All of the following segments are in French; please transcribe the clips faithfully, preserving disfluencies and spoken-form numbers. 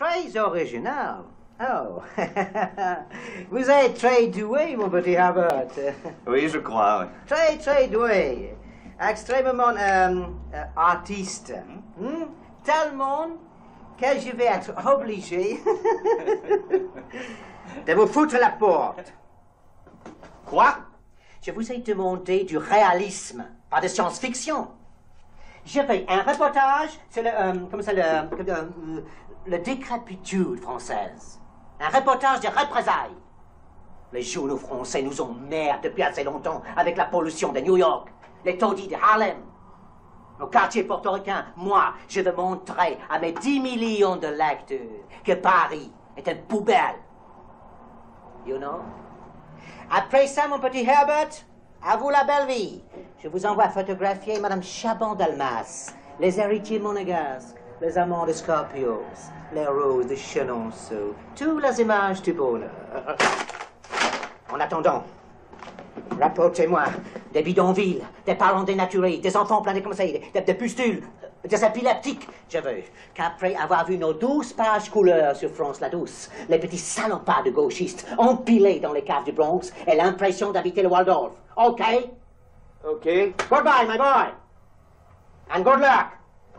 Très original. Oh, vous êtes très doué, mon petit Herbert. Oui, je crois. Oui. Très, très doué. Extrêmement euh, euh, artiste. Hmm? Tellement que je vais être obligé de vous foutre la porte. Quoi? Je vous ai demandé du réalisme, pas de science-fiction. Je fais un reportage sur le, euh, comment ça, le, le, le décrépitude française. Un reportage de représailles. Les journaux français nous emmerdent depuis assez longtemps avec la pollution de New York, les taudis de Harlem. Au quartier portoricain, moi, je veux montrer à mes dix millions de lecteurs que Paris est une poubelle. You know? Après ça, mon petit Herbert, à vous la belle vie. Je vous envoie photographier Madame Chabon-Dalmas, les héritiers monégasques, les amants de Scorpios, les roses de Chenonceau, toutes les images du bonheur. En attendant, rapportez-moi des bidonvilles, des parents dénaturés, des enfants pleins de conseils, des, des pustules, des épileptiques. Je veux qu'après avoir vu nos douze pages couleurs sur France la Douce, les petits salopards de gauchistes empilés dans les caves du Bronx aient l'impression d'habiter le Waldorf. OK? OK. Goodbye, my boy. And good luck.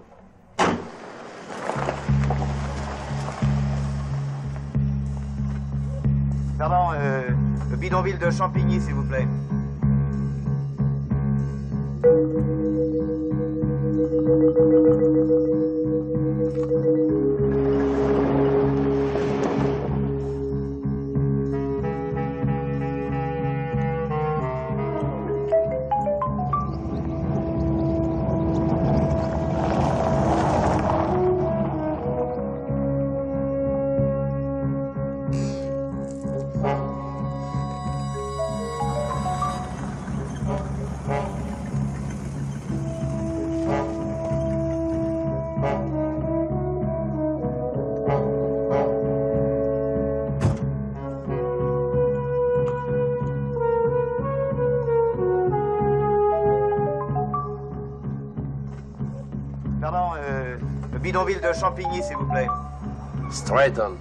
Pardon, euh, le bidonville de Champigny, s'il vous plaît. Pardon, euh, le bidonville de Champigny, s'il vous plaît. Straight on.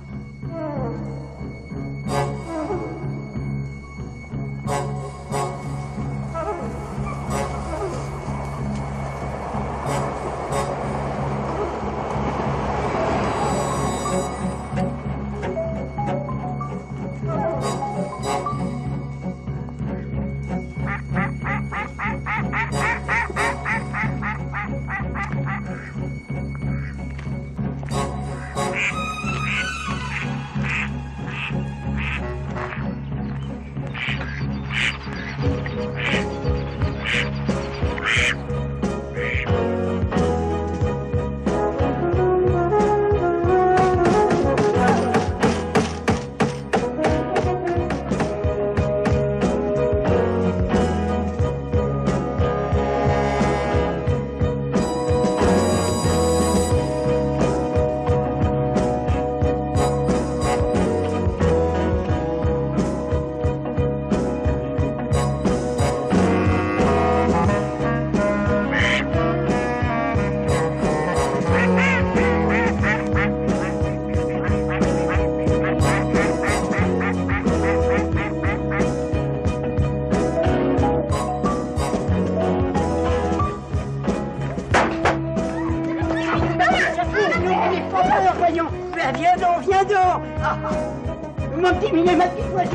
Viens donc, viens donc. Ah, mon petit minet, ma petite voisine.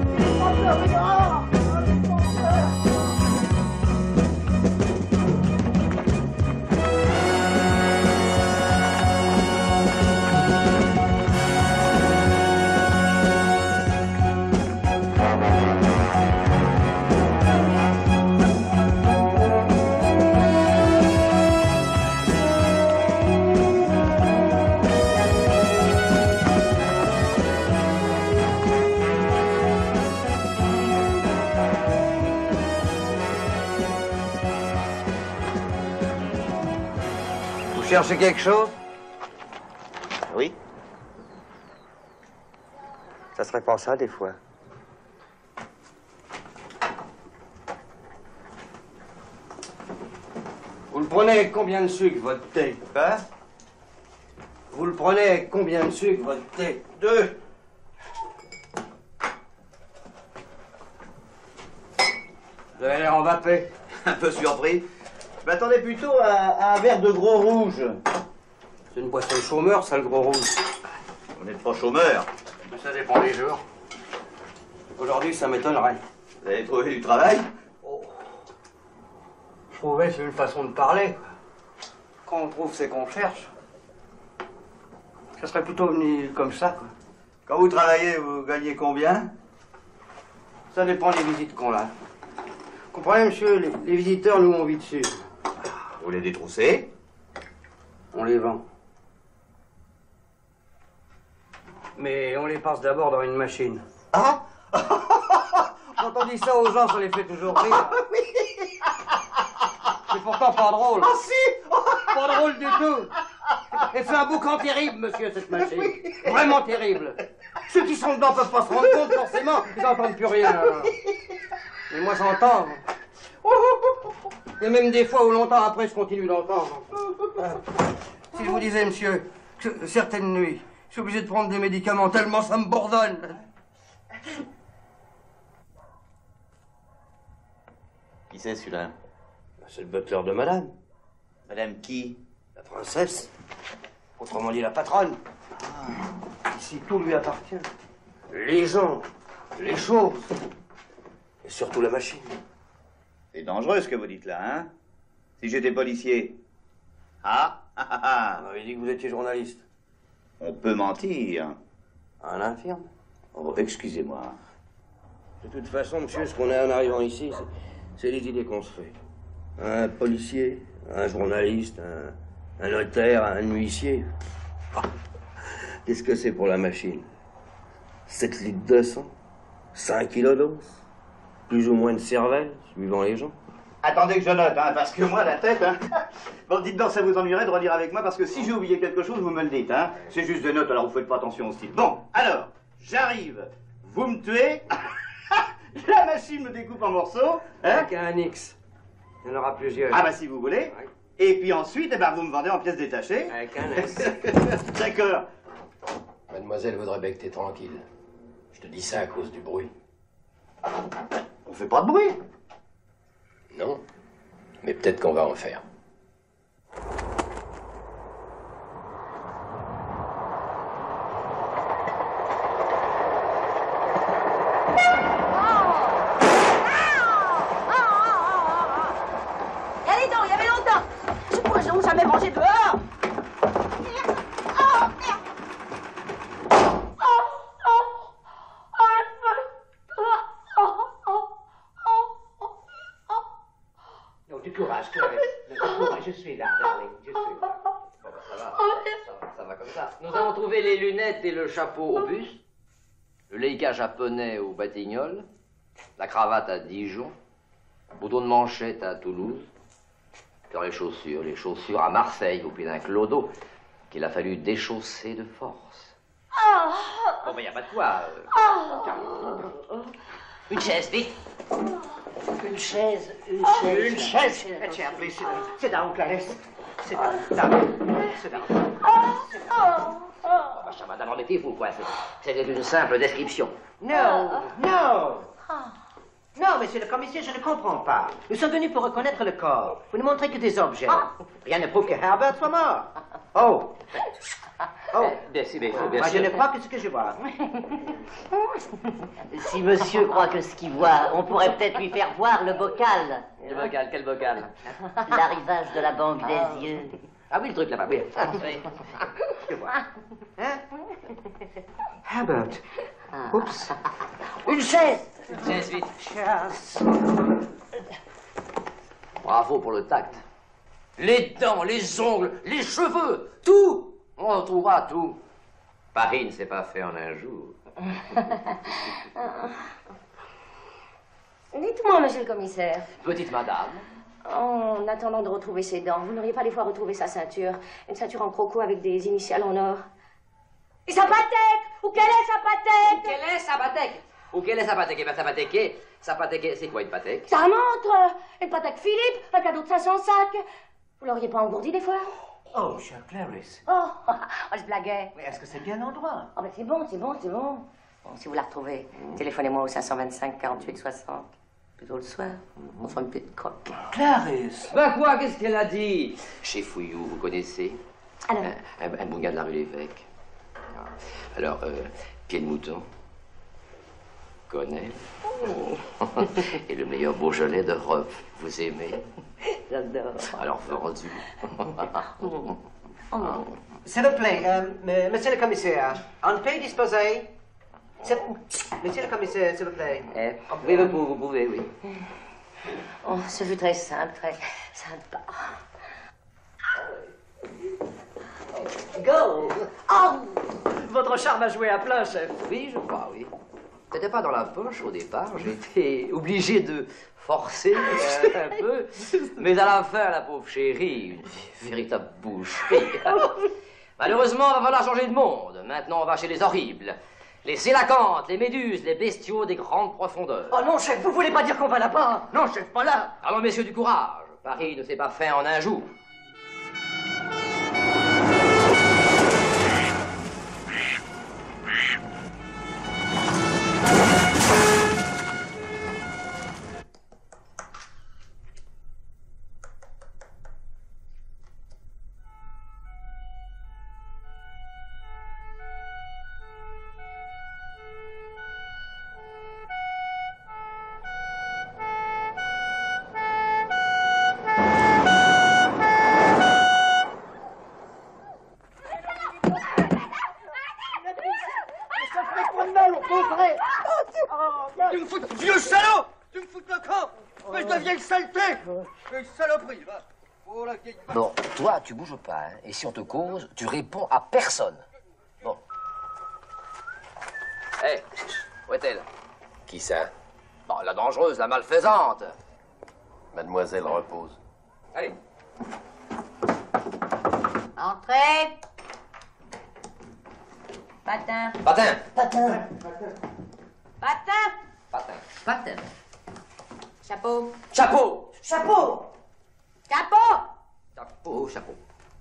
Vous cherchez quelque chose? Oui. Ça serait pas ça, des fois. Vous le prenez avec combien de sucre, votre thé? Hein? Vous le prenez avec combien de sucre, votre thé? Deux. Vous avez l'air Mbappé. Un peu surpris. Je m'attendais plutôt à, à un verre de gros rouge. C'est une boisson de chômeur, ça, le gros rouge. Vous n'êtes pas chômeur. Mais ça dépend des jours. Aujourd'hui, ça m'étonnerait. Vous avez trouvé du travail? Oh. Je trouvais que c'est une façon de parler. Quand on trouve, c'est qu'on cherche. Ça serait plutôt venu comme ça, quoi. Quand vous travaillez, vous gagnez combien? Ça dépend des visites qu'on a. Comprenez, monsieur, les, les visiteurs, nous, on vit dessus. Vous les détroussez? On les vend. Mais on les passe d'abord dans une machine. Ah? Quand on dit ça aux gens, ça les fait toujours rire. C'est pourtant pas drôle. Ah si! Pas drôle du tout. Et c'est un boucan terrible, monsieur, cette machine. Vraiment terrible. Ceux qui sont dedans peuvent pas se rendre compte, forcément. Ils n'entendent plus rien. Et moi, j'entends. Et même des fois où longtemps après, je continue d'entendre. Si je vous disais, monsieur, que certaines nuits, je suis obligé de prendre des médicaments tellement ça me bourdonne. Qui c'est celui-là? C'est le butler de madame. Madame qui? La princesse. Autrement dit, la patronne. Ici, tout lui appartient. Les gens, les choses. Et surtout la machine. C'est dangereux ce que vous dites là, hein? Si j'étais policier. Ah, ah, ah, ah. On m'avait dit que vous étiez journaliste. On peut mentir. À l'infirme. Oh, excusez-moi. De toute façon, monsieur, ce qu'on a en arrivant ici, c'est les idées qu'on se fait. Un policier, un journaliste, un, un notaire, un huissier. Qu'est-ce que c'est pour la machine? sept litres de sang, cinq kilos d'os, plus ou moins de cervelle, suivant les gens. Attendez que je note, hein, parce que moi, la tête, hein... Bon, dites donc, ça vous ennuierait de relire avec moi, parce que si j'ai oublié quelque chose, vous me le dites, hein. C'est juste des notes, alors vous faites pas attention au style. Bon, alors, j'arrive, vous me tuez, la machine me découpe en morceaux, hein. Avec un X. Il y en aura plusieurs. Ah bah si vous voulez. Ouais. Et puis ensuite, eh ben, vous me vendez en pièces détachées. Avec un S. D'accord. Mademoiselle voudrait bien que t'es tranquille. Je te dis ça à cause du bruit. On fait pas de bruit. Non, mais peut-être qu'on va en faire. Allez donc, il y avait longtemps. Ce poison, ça m'est mangé dehors. Du courage, Clarisse. Du courage, je suis là, darling. Je suis là. Bon, ben, ça va. Ça va, ça va comme ça. Nous avons trouvé les lunettes et le chapeau au buste, le leica japonais au Batignolles, la cravate à Dijon, le bouton de manchette à Toulouse, puis les chaussures, les chaussures à Marseille au pied d'un clodo qu'il a fallu déchausser de force. Bon, ben, il n'y a pas de quoi. Euh... Une chaise, vite. Une chaise, une chaise. Une chaise. Tiens, please, sit down. Sit down, Clarisse. Sit down, down. Sit down. Oh, bah, ça va d'abord mettez-vous, quoi. C'était une simple description. Non, non. Non, monsieur le commissaire, je ne comprends pas. Nous sommes venus pour reconnaître le corps. Vous ne montrez que des objets. Rien ne prouve que Herbert soit mort. Oh. Oh. Bien sûr, bien sûr, bien Moi, je sûr. ne crois que ce que je vois. Si monsieur croit que ce qu'il voit, on pourrait peut-être lui faire voir le bocal. Le bocal, quel bocal? L'arrivage de la banque des yeux. Ah oui, le truc là-bas, oui. Je vois. Hein? Herbert. Oups. Une chaise. Chaise, vite. Chasse. Bravo pour le tact. Les dents, les ongles, les cheveux, tout. On retrouvera tout. Paris ne s'est pas fait en un jour. Dites-moi, monsieur le commissaire, Petite madame. en attendant de retrouver ses dents, vous n'auriez pas des fois retrouvé sa ceinture, une ceinture en croco avec des initiales en or? Et sa patek! Où quelle est sa patek? Quelle est sa patek? Ou quelle est sa patek? Eh bien, sa patek, sa patek, c'est quoi une patek? Sa montre! Une patek Philippe, un cadeau de cinq cents sacs. Vous l'auriez pas engourdi des fois? Oh, chère Clarisse. Oh, oh, je blaguais. Mais est-ce que c'est bien l'endroit? Oh, ben c'est bon, c'est bon, c'est bon. Bon, si vous la retrouvez, téléphonez-moi au cinq cent vingt-cinq quarante-huit soixante. Plutôt le soir. On fera une petite croque. Clarisse. Ben quoi, qu'est-ce qu'elle a dit? Chez Fouillou, vous connaissez? Alors? Un, un, un bon gars de la rue Lévesque. Alors, euh, pied de mouton. Connais. Et le meilleur Beaujolais d'Europe. Vous aimez? J'adore. Alors, vendu. S'il vous plaît, euh, monsieur le commissaire, on peut disposer... Monsieur le commissaire, s'il vous plaît. Eh, oui, vous, vous pouvez, oui. Oh, ce fut très simple, très sympa. Go! Oh! Votre charme a joué à plein, chef. Oui, je crois, oui. C'était pas dans la poche au départ. J'étais obligé de forcer euh, un peu. Mais à la fin, la pauvre chérie, une véritable boucherie. Malheureusement, il va falloir changer de monde. Maintenant, on va chez les horribles. Les sélacantes, les méduses, les bestiaux des grandes profondeurs. Oh non, chef, vous voulez pas dire qu'on va là-bas? Non, chef, pas là. Allons, messieurs, du courage. Paris ne s'est pas fait en un jour. Tu me fous de... Vieux salaud! Tu me fous de le camp! Mais de vieille saleté! Une saloperie, va! Oh, la vieille... Bon, toi, tu bouges pas, hein. Et si on te cause, tu réponds à personne. Bon. Hé, hey, où est-elle? Qui ça? Bon, la dangereuse, la malfaisante. Mademoiselle repose. Allez. Entrez! Patin! Patin! Patin! Patin! Patin. Patin! Chapeau! Chapeau! Chapeau! Chapeau! Chapeau, chapeau.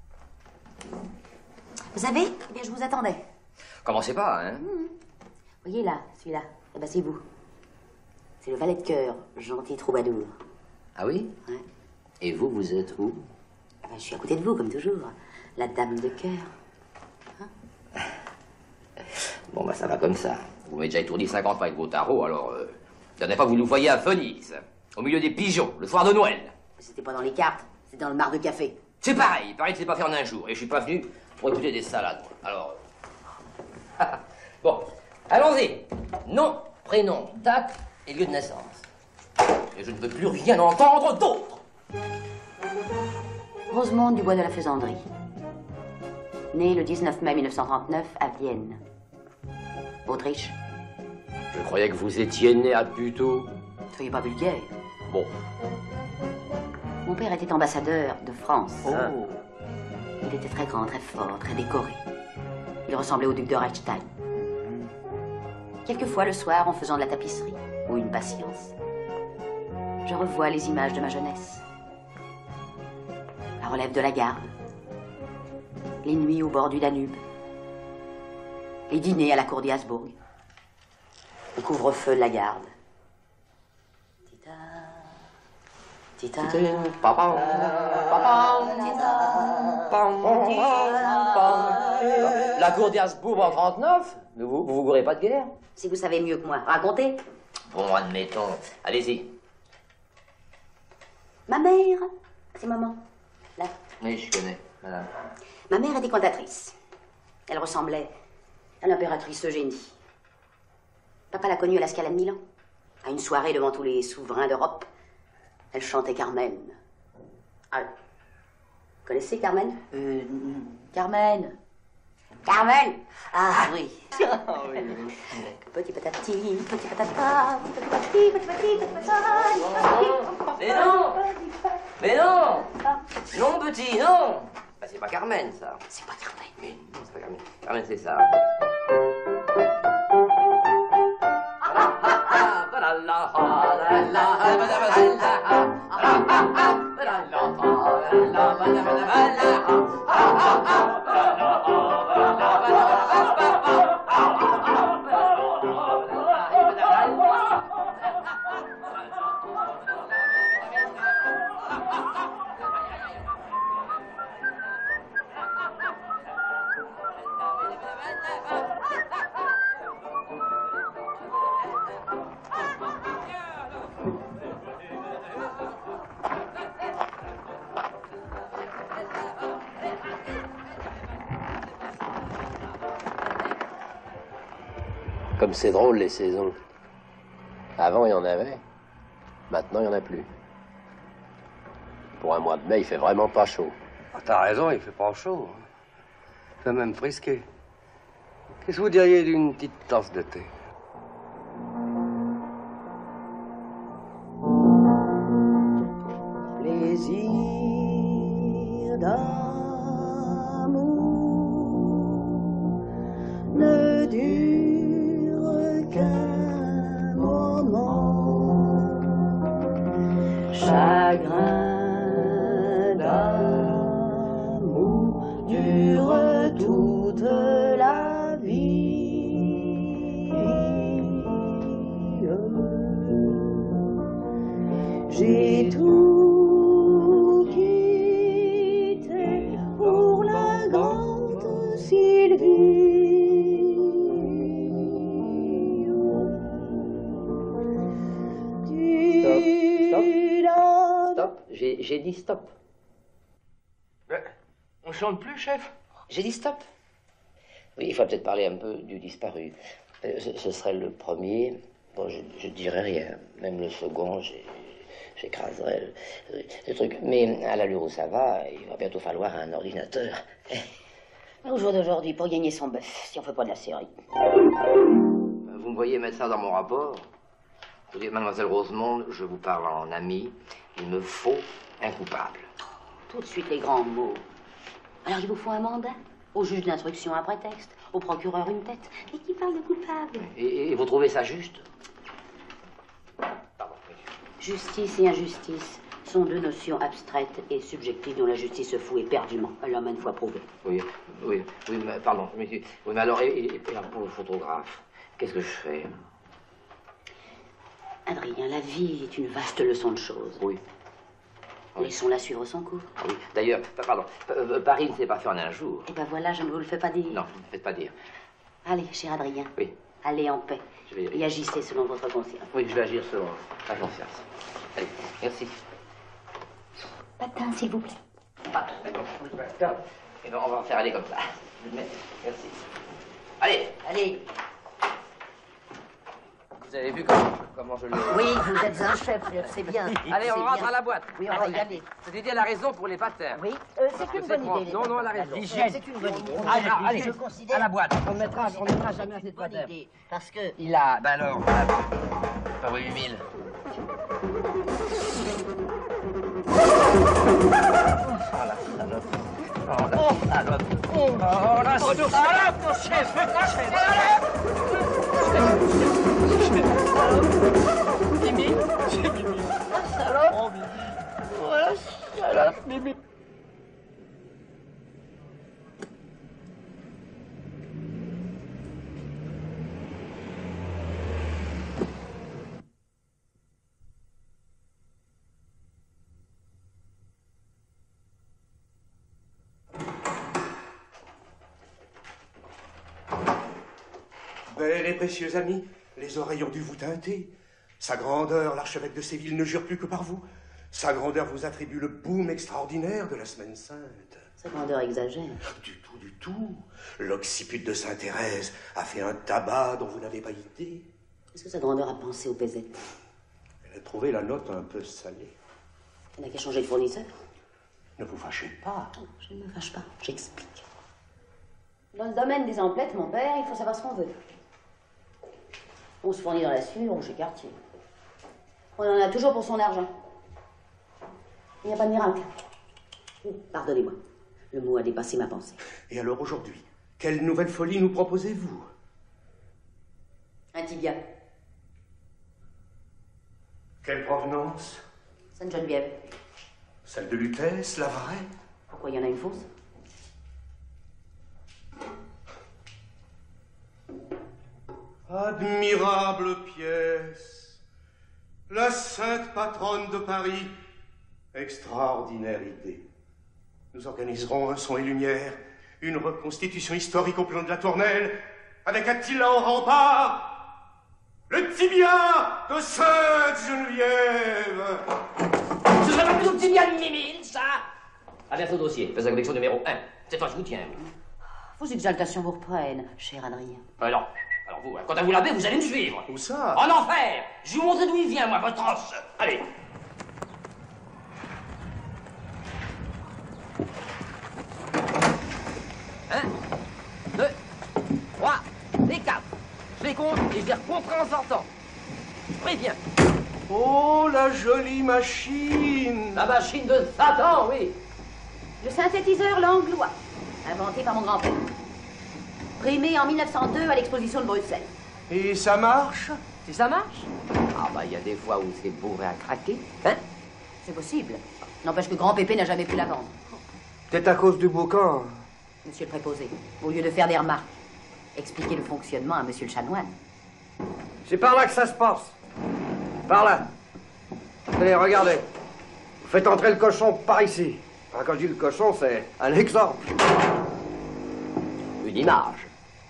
Vous savez, eh bien, je vous attendais. Commencez pas, hein? Mmh. Voyez là, celui-là. Eh ben, c'est vous. C'est le valet de cœur, gentil troubadour. Ah oui? Ouais. Et vous, vous êtes où? Eh ben, je suis à côté de vous, comme toujours. La dame de cœur. Hein? Bon, bah ça va comme ça. Vous m'avez déjà étourdi cinquante fois avec vos tarots, alors... Euh, la dernière fois, vous nous voyez à Venise, au milieu des pigeons, le soir de Noël. C'était pas dans les cartes, c'était dans le mar de café. C'est pareil, il paraît que c'est pas fait en un jour, et je suis pas venu pour écouter des salades. Alors... euh, bon, allons-y. Nom, prénom, date et lieu de naissance. Et je ne veux plus rien entendre d'autre. Rosemonde du Bois de la Faisanderie. Née le dix-neuf mai mille neuf cent trente-neuf à Vienne. Autriche. Je croyais que vous étiez né à Buteau. Soyez pas vulgaire. Bon. Mon père était ambassadeur de France. Oh. Il était très grand, très fort, très décoré. Il ressemblait au duc de Reichstein. Quelquefois, le soir, en faisant de la tapisserie, ou une patience, je revois les images de ma jeunesse. La relève de la garde, les nuits au bord du Danube, les dîners à la cour d'Habsbourg, le couvre-feu de la garde. Tita, tita, Papa. La cour d'Habsbourg en trente-neuf? Vous, vous vous gourrez pas de guerre? Si vous savez mieux que moi, racontez. Bon, admettons. Allez-y. Ma mère, c'est maman, là. Oui, je connais, madame. Ma mère était cantatrice. Elle ressemblait à l'impératrice Eugénie. Papa l'a connue à la Scala de Milan. À une soirée devant tous les souverains d'Europe. Elle chantait Carmen. Ah, vous connaissez Carmen? Euh, Carmen. Carmen! Ah oui. Ah oui. Petit patati, petit patata, petit patati, petit patati, petit patata. Mais non! Mais non! Non, petit, non! Bah, c'est pas Carmen, ça. C'est pas Carmen. Mais non, c'est pas Carmen. Carmen, c'est ça. Ah Comme c'est drôle, les saisons. Avant, il y en avait. Maintenant, il n'y en a plus. Pour un mois de mai, il fait vraiment pas chaud. Ah, t'as raison, il fait pas chaud. Il fait même frisqué. Qu'est-ce que vous diriez d'une petite tasse de thé? Plaisir d'amour ne dure qu'un moment. Chagrin d'amour dure toute la vie. J'ai tout quitté pour la grande Sylvie. Stop, stop. J'ai j'ai dit stop. Ben, on chante plus, chef? J'ai dit stop. Oui, il faut peut-être parler un peu du disparu. Euh, Ce, ce serait le premier. Bon, je, je dirais rien. Même le second, j'ai- j'écraserais le, le truc. Mais à l'allure où ça va, il va bientôt falloir un ordinateur. Au jour d'aujourd'hui, pour gagner son bœuf, si on fait pas de la série. Vous me voyez mettre ça dans mon rapport? Vous dites, mademoiselle Rosemonde, je vous parle en ami. Il me faut un coupable. Tout de suite les grands mots. Alors il vous faut un mandat? Au juge d'instruction un prétexte, au procureur une tête, et qui parle de coupable? Et, et vous trouvez ça juste? Justice et injustice sont deux notions abstraites et subjectives dont la justice se fout éperdument. Elle l'a maintes fois prouvé. Oui, oui, oui, mais, pardon. Mais, oui, mais alors, et, et- et alors pour le photographe, qu'est-ce que je fais? Adrien, la vie est une vaste leçon de choses. Oui. Laissons-la suivre son cours. Ah oui. D'ailleurs, pa- pardon, pa- euh, Paris ne s'est pas fait en un jour. Et ben voilà, je ne vous le fais pas dire. Non, ne me faites pas dire. Allez, cher Adrien. Oui. Allez en paix. Je vais y aller. Et agissez selon votre conscience. Oui, je vais agir selon la confiance. Allez, merci. Patin, s'il vous plaît. Ah, d'accord. Et ben, on va faire aller comme ça. Merci. Allez, Allez. vous avez vu comment, comment je l'ai... Oui, vous êtes un chef, c'est bien. Allez, C'est on rentre bien. à la boîte. Oui, on va y aller. C'était dit, elle a raison pour les patères. Oui, euh, c'est une c'est bonne propre. idée. les Non, non, patères. elle a raison. Alors, C'est une bonne idée. Allez, Je- allez, je considère à la boîte. On ne je mettra, on considère mettra que jamais c'est assez de une bonne patères. idée, parce que Il a... Ben alors, voilà. Pas huit mille. Oh, la salope, mon chef! La salope! Mimi? C'est Mimi. La salope? Oh, Mimi. Oh, la salope, Mimi. Belle et précieuse amie, les oreilles ont dû vous teinter. Sa grandeur, l'archevêque de Séville ne jure plus que par vous. Sa grandeur vous attribue le boom extraordinaire de la Semaine Sainte. Sa grandeur exagère. Du tout, du tout. L'occiput de Sainte-Thérèse a fait un tabac dont vous n'avez pas idée. Est-ce que sa grandeur a pensé au P Z? Elle a trouvé la note un peu salée. Elle n'a qu'à changer de fournisseur. Ne vous fâchez pas. Non, je ne me fâche pas, j'explique. Dans le domaine des emplettes, mon père, il faut savoir ce qu'on veut. On se fournit dans la sueur ou chez Cartier. On en a toujours pour son argent. Il n'y a pas de miracle. Oh, pardonnez-moi, le mot a dépassé ma pensée. Et alors aujourd'hui, quelle nouvelle folie nous proposez-vous? Un tibia, Quelle provenance? Sainte-Geneviève. Celle de Lutèce, la vraie? Pourquoi il y en a une fausse? Admirable pièce, la sainte patronne de Paris. Extraordinaire idée. Nous organiserons un son et lumière, une reconstitution historique au plan de la Tournelle, avec Attila en rempart, le tibia de Sainte-Geneviève. Ce sera plus au tibia de Mimile, ça! À bientôt, dossier. Fais la collection numéro un. C'est toi, je vous tiens. Vos exaltations vous reprennent, cher Adrien. Alors, alors, Alors vous, quant à vous l'abbé, vous allez me suivre. Où ça? En enfer. Je vais vous montrer d'où il vient, moi, votre os. Allez. Un, deux, trois, et quatre. Je les compte et je les recompterai en sortant. Je préviens. Oh, la jolie machine! La machine de Satan, oui. Le synthétiseur Langlois, inventé par mon grand-père. Primé en mille neuf cent deux à l'exposition de Bruxelles. Et ça marche? Si ça marche? Ah bah il y a des fois où c'est bourré à craquer, hein? C'est possible. N'empêche que Grand Pépé n'a jamais pu la vendre. Peut-être à cause du boucan. Monsieur le préposé, au lieu de faire des remarques, expliquez le fonctionnement à monsieur le chanoine. C'est par là que ça se passe. Par là. Allez, regardez. Vous faites entrer le cochon par ici. Ah, quand je dis le cochon, c'est un exemple. Une image.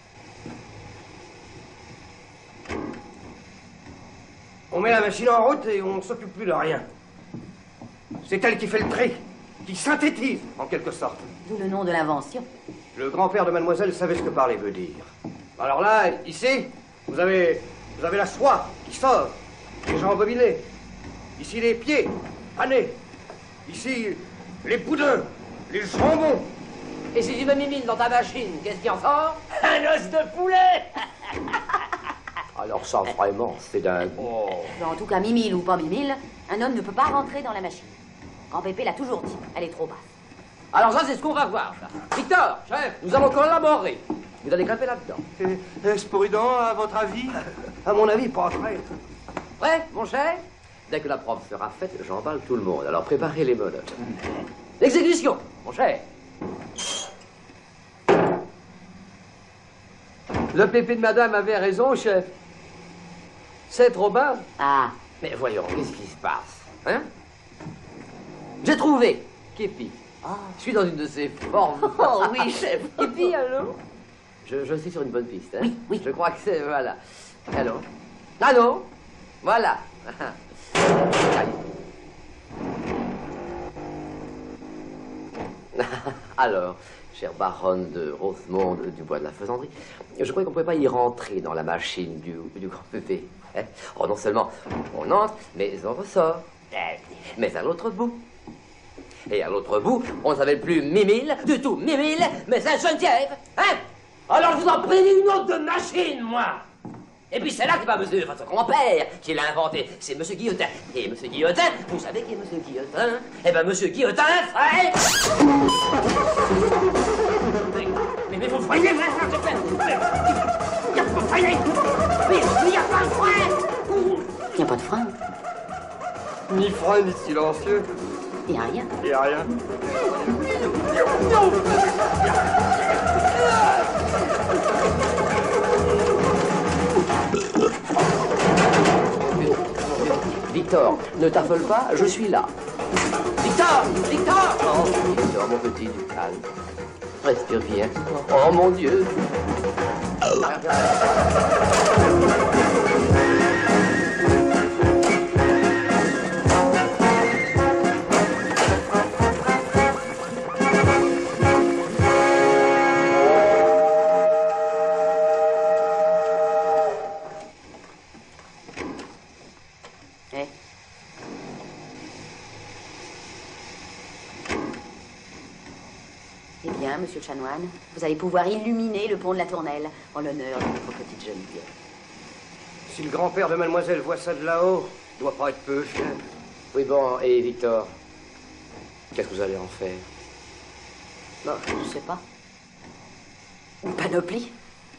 On met la machine en route et on s'occupe plus de rien. C'est elle qui fait le tri, qui synthétise, en quelque sorte. D'où le nom de l'invention. Le grand-père de mademoiselle savait ce que parler veut dire. Alors là, ici, vous avez, vous avez la soie qui sort, les jambes bobinées. Ici, les pieds, panés. Ici, les boudins, les jambons. Et si tu me mimines dans ta machine, qu'est-ce qui en sort? Un os de poulet. Alors ça, vraiment, c'est dingue. Oh. En tout cas, mimile ou pas mimile, un homme ne peut pas rentrer dans la machine. Grand Pépé l'a toujours dit, elle est trop basse. Alors ça, c'est ce qu'on va voir, ça. Victor, chef, nous allons collaborer. Vous allez grimper là-dedans. Est-ce prudent, à votre avis? À mon avis, pas très. Prêt, mon cher? Dès que la preuve sera faite, j'emballe tout le monde. Alors préparez les menottes. L'exécution, mon cher. Le pépé de madame avait raison, chef. C'est trop bas. Ah. Mais voyons, qu'est-ce qui se passe, hein? J'ai trouvé Képi. Oh. Je suis dans une de ces formes. Oh oui, chef. Képi, allô? Je, je suis sur une bonne piste, hein? Oui, oui. Je crois que c'est... Voilà. Allô? Allô? Voilà. Alors, chère baronne de Rosemonde du bois de la Faisanderie, je croyais qu'on ne pouvait pas y rentrer dans la machine du, du grand pépé. Hein? Oh, non seulement on entre, mais on ressort. Mais à l'autre bout. Et à l'autre bout, on ne s'appelle plus Mimile, du tout Mimile, mais Saint-Geneviève. Hein? Alors je vous en prie une autre de machine, moi. Et puis c'est là que pas monsieur, votre grand-père, qui l'a inventé. C'est monsieur Guillotin. Et monsieur Guillotin, vous savez qui est monsieur Guillotin? Eh ben monsieur Guillotin, frère. Mais, mais, mais vous voyez, frère, s'il te plaît. Vous voyez. Mais il n'y a pas de frein. Il n'y a pas de frein. Ni frein, ni silencieux. Il n'y a rien. Il n'y a rien. Victor, ne t'affole pas, je suis là. Victor! Victor! Oh, Victor, mon petit, du calme. Respire bien. Oh, mon Dieu! Monsieur le chanoine, vous allez pouvoir illuminer le pont de la Tournelle en l'honneur de notre petite Geneviève. Si le grand-père de mademoiselle voit ça de là-haut, il doit pas être peu fier. Oui, bon, et Victor, qu'est-ce que vous allez en faire? Bon, je sais pas. Une panoplie.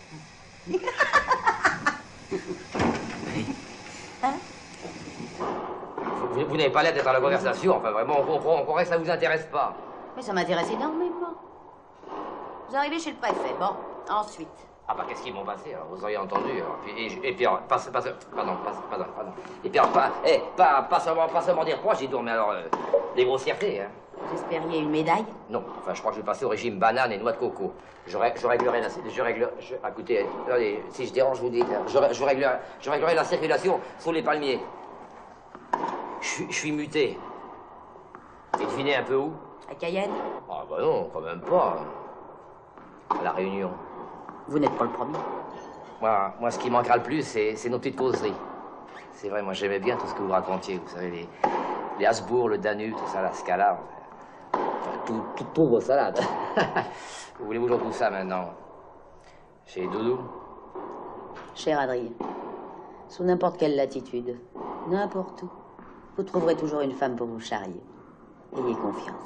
Hein? Vous, vous n'avez pas l'air d'être dans la conversation, enfin vraiment, on, on, on croirait que ça vous intéresse pas. Mais ça m'intéresse énormément. Vous arrivez chez le préfet, bon, ensuite. Ah bah qu'est-ce qu'ils m'ont passé, alors vous auriez entendu, alors, puis, et, et puis, alors, passe, passe, pardon, passe, pardon, pardon. Et puis, alors, pas, eh, pas, pas, seulement, pas seulement dire quoi, j'ai dit, mais alors, euh, des grossièretés, hein. Vous espériez une médaille? Non, enfin, je crois que je vais passer au régime banane et noix de coco. Je, ré, je réglerai la, je réglerai, je, écoutez, attendez, si je dérange, je vous dis, je, je, réglerai, je réglerai la circulation sous les palmiers. Je, je suis muté. Et devinez un peu où? À Cayenne? Ah bah non, quand même pas. À La Réunion. Vous n'êtes pas le premier. Moi, moi, ce qui manquera le plus, c'est nos petites causeries. C'est vrai, moi, j'aimais bien tout ce que vous racontiez. Vous savez, les, les Habsbourg, le Danube, tout ça, la Scala. Enfin, tout, tout, tout vos salades. Vous voulez toujours tout ça maintenant? Chez Doudou? Cher Adrien, sous n'importe quelle latitude, n'importe où, vous trouverez toujours une femme pour vous charrier. Ayez confiance.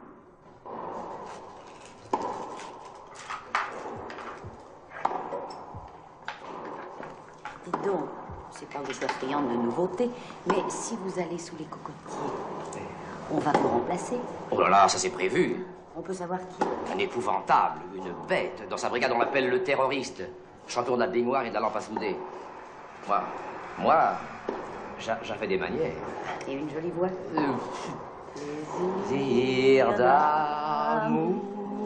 Dites donc, c'est pas que je sois friande de nouveautés, mais si vous allez sous les cocotiers, on va vous remplacer. Oh là là, ça c'est prévu. On peut savoir qui? Un épouvantable, une bête. Dans sa brigade, on l'appelle le terroriste. Champion de la baignoire et de la lampe à souder. Moi, moi, j'avais des manières. Et une jolie voix. Euh, Désir d'amour.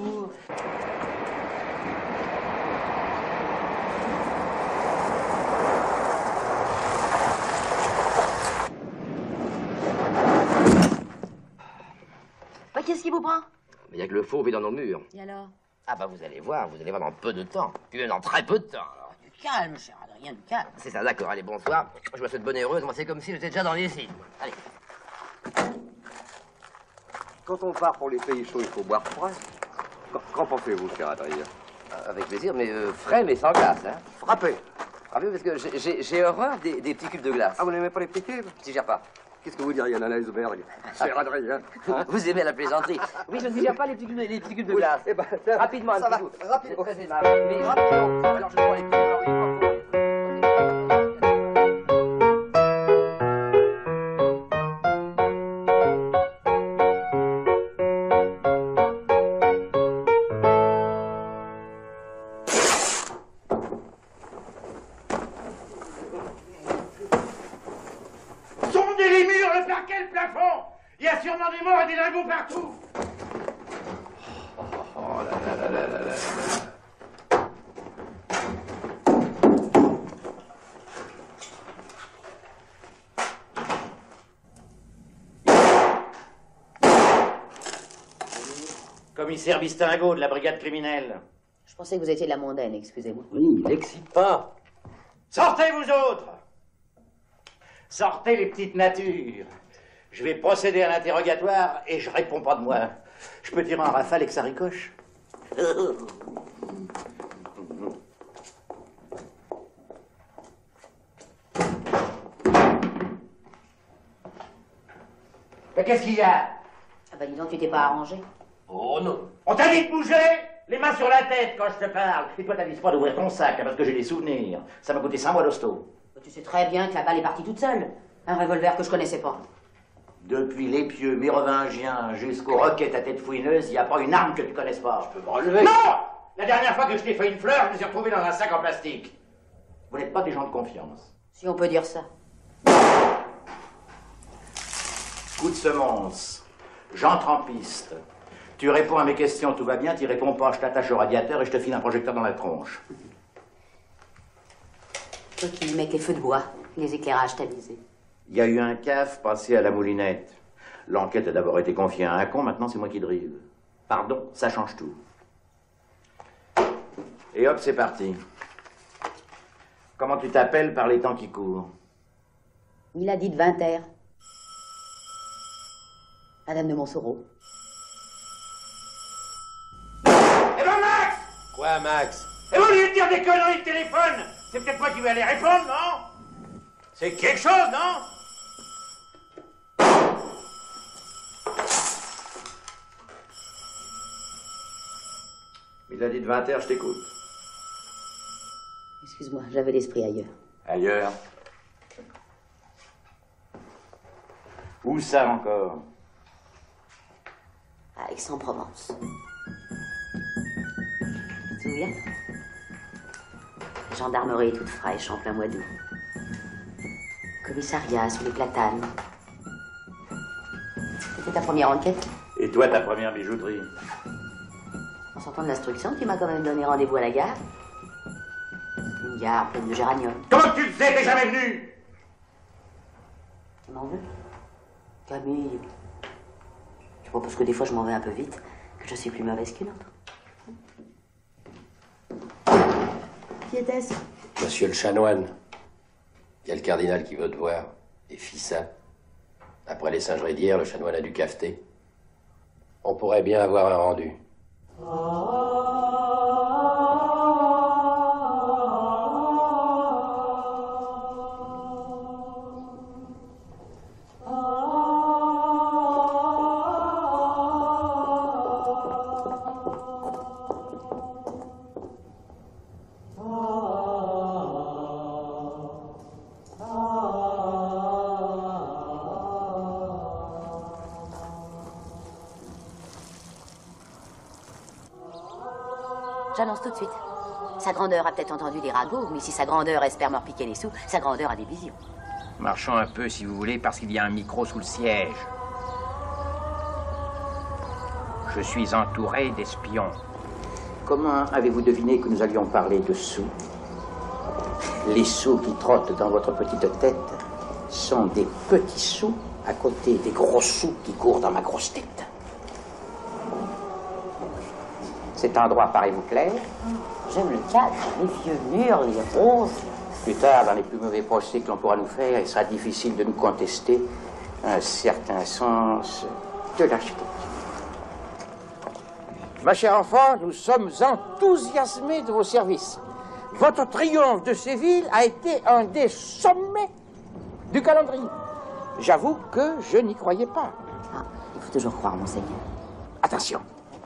Bah, qu'est-ce qui vous prend? Il n'y a que le faux vit dans nos murs. Et alors? Ah bah vous allez voir, vous allez voir dans peu de temps. Puis même dans très peu de temps. Alors. Du calme, cher Adrien, du calme. C'est ça, d'accord. Allez, bonsoir. Je vous souhaite bonne et heureuse. Moi, c'est comme si j'étais déjà dans les cimes. Allez. Quand on part pour les pays chauds, il faut boire froid. Qu'en pensez-vous, cher Adrien? Avec plaisir, mais euh, frais, mais sans glace, hein. Frappez. Frappez, parce que j'ai horreur des, des petits cubes de glace. Ah, vous n'aimez pas les petits cubes? Je digère pas. Qu'est-ce que vous diriez d'un iceberg, cher Adrien? Hein? Vous aimez la plaisanterie? Oui, je ne digère pas les petits cubes, les petits cubes de glace. Oui, eh ben, rapidement, ça un va, petit coup. rapidement. C'est très aimable. Mais rapidement. Alors, je prends les petits cubes. Sondez les murs, le parquet, le plafond. Il y a sûrement des morts et des lingots partout. Oh là là là là là là. Commissaire Bistingo de la brigade criminelle. Je pensais que vous étiez de la mondaine, excusez-moi. Oui, n'excite pas. Sortez, vous autres. Sortez, les petites natures. Je vais procéder à l'interrogatoire et je réponds pas de moi. Je peux tirer en rafale et que ça ricoche. Mais qu'est-ce qu'il y a? Ah bah dis donc, tu t'es pas arrangé. Oh non. On t'a dit de bouger? Les mains sur la tête quand je te parle. Et toi, t'avises pas d'ouvrir ton sac, hein, parce que j'ai des souvenirs. Ça m'a coûté cinq mois d'hosto. Tu sais très bien que la balle est partie toute seule. Un revolver que je connaissais pas. Depuis les pieux mérovingiens jusqu'aux roquettes à tête fouineuse, il n'y a pas une arme que tu connaisses pas. Je peux me relever. Non! La dernière fois que je t'ai fait une fleur, je me suis retrouvé dans un sac en plastique. Vous n'êtes pas des gens de confiance. Si on peut dire ça. Coup de semonce. J'entre en piste. Tu réponds à mes questions, tout va bien. Tu réponds pas, je t'attache au radiateur et je te file un projecteur dans la tronche. Toi qui mets les feux de bois, les éclairages tamisés. Il y a eu un C A F passé à la moulinette. L'enquête a d'abord été confiée à un con, maintenant c'est moi qui drive. Pardon, ça change tout. Et hop, c'est parti. Comment tu t'appelles par les temps qui courent? Il a dit de Vinter. Madame de Montsoreau. Eh ben Max! Quoi, Max? Et au lieu de dire des conneries de téléphone, c'est peut-être moi qui vais aller répondre, non? C'est quelque chose, non? Il a dit de vingt heures, je t'écoute. Excuse-moi, j'avais l'esprit ailleurs. Ailleurs? Où ça encore? À Aix-en-Provence. Tu te souviens? Gendarmerie toute fraîche en plein mois d'août. Commissariat sous les platanes. C'était ta première enquête? Et toi, ta première bijouterie? En sortant de l'instruction, tu m'as quand même donné rendez-vous à la gare. Une gare pleine de géraniums. Comment tu le sais? T'es jamais venu? Tu m'en veux? Camille. Tu vois, parce que des fois je m'en vais un peu vite, que je suis plus mauvaise qu'une autre. Qui était-ce? Monsieur le chanoine, il y a le cardinal qui veut te voir. Et Fissa. Après les singeries d'hier, le chanoine a dû cafeter. On pourrait bien avoir un rendu. J'annonce tout de suite. Sa grandeur a peut-être entendu des ragots, mais si sa grandeur espère me repiquer les sous, sa grandeur a des visions. Marchons un peu, si vous voulez, parce qu'il y a un micro sous le siège. Je suis entouré d'espions. Comment avez-vous deviné que nous allions parler de sous? Les sous qui trottent dans votre petite tête sont des petits sous à côté des gros sous qui courent dans ma grosse tête. Cet endroit paraît-vous clair? J'aime le cadre, les vieux murs, les roses. Plus tard, dans les plus mauvais procès que l'on pourra nous faire, il sera difficile de nous contester un certain sens de l'architecture. Ma chère enfant, nous sommes enthousiasmés de vos services. Votre triomphe de Séville a été un des sommets du calendrier. J'avoue que je n'y croyais pas. Ah, il faut toujours croire, monseigneur. Attention.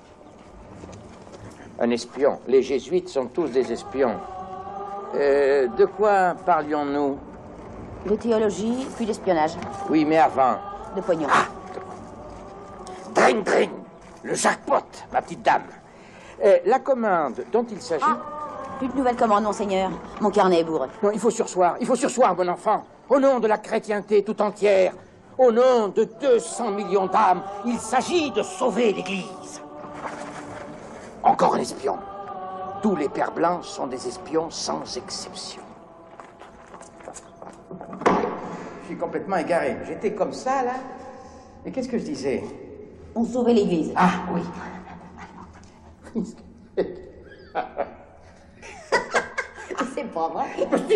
Un espion. Les jésuites sont tous des espions. Euh, de quoi parlions-nous? De théologie, puis d'espionnage. Oui, mais avant. De pognon. Ah. Dring, dring. Le jackpot, ma petite dame. Euh, la commande dont il s'agit... Ah, plus de nouvelles commandes, monseigneur. Mon carnet est bourré. Non, il faut sursoir. Il faut sursoir, bon enfant. Au nom de la chrétienté tout entière, au nom de deux cents millions d'âmes, il s'agit de sauver l'Église. Encore un espion. Tous les pères blancs sont des espions sans exception. Je suis complètement égaré. J'étais comme ça, là. Mais qu'est-ce que je disais? On sauvait l'Église. Ah, oui. C'est pas vrai.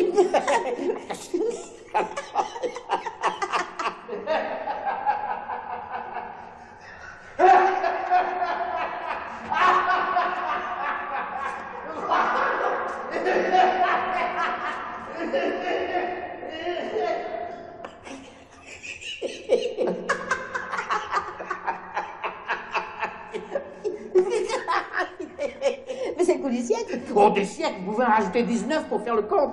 Mais c'est le coup du siècle. Oh, des siècles, vous pouvez en rajouter dix-neuf pour faire le compte.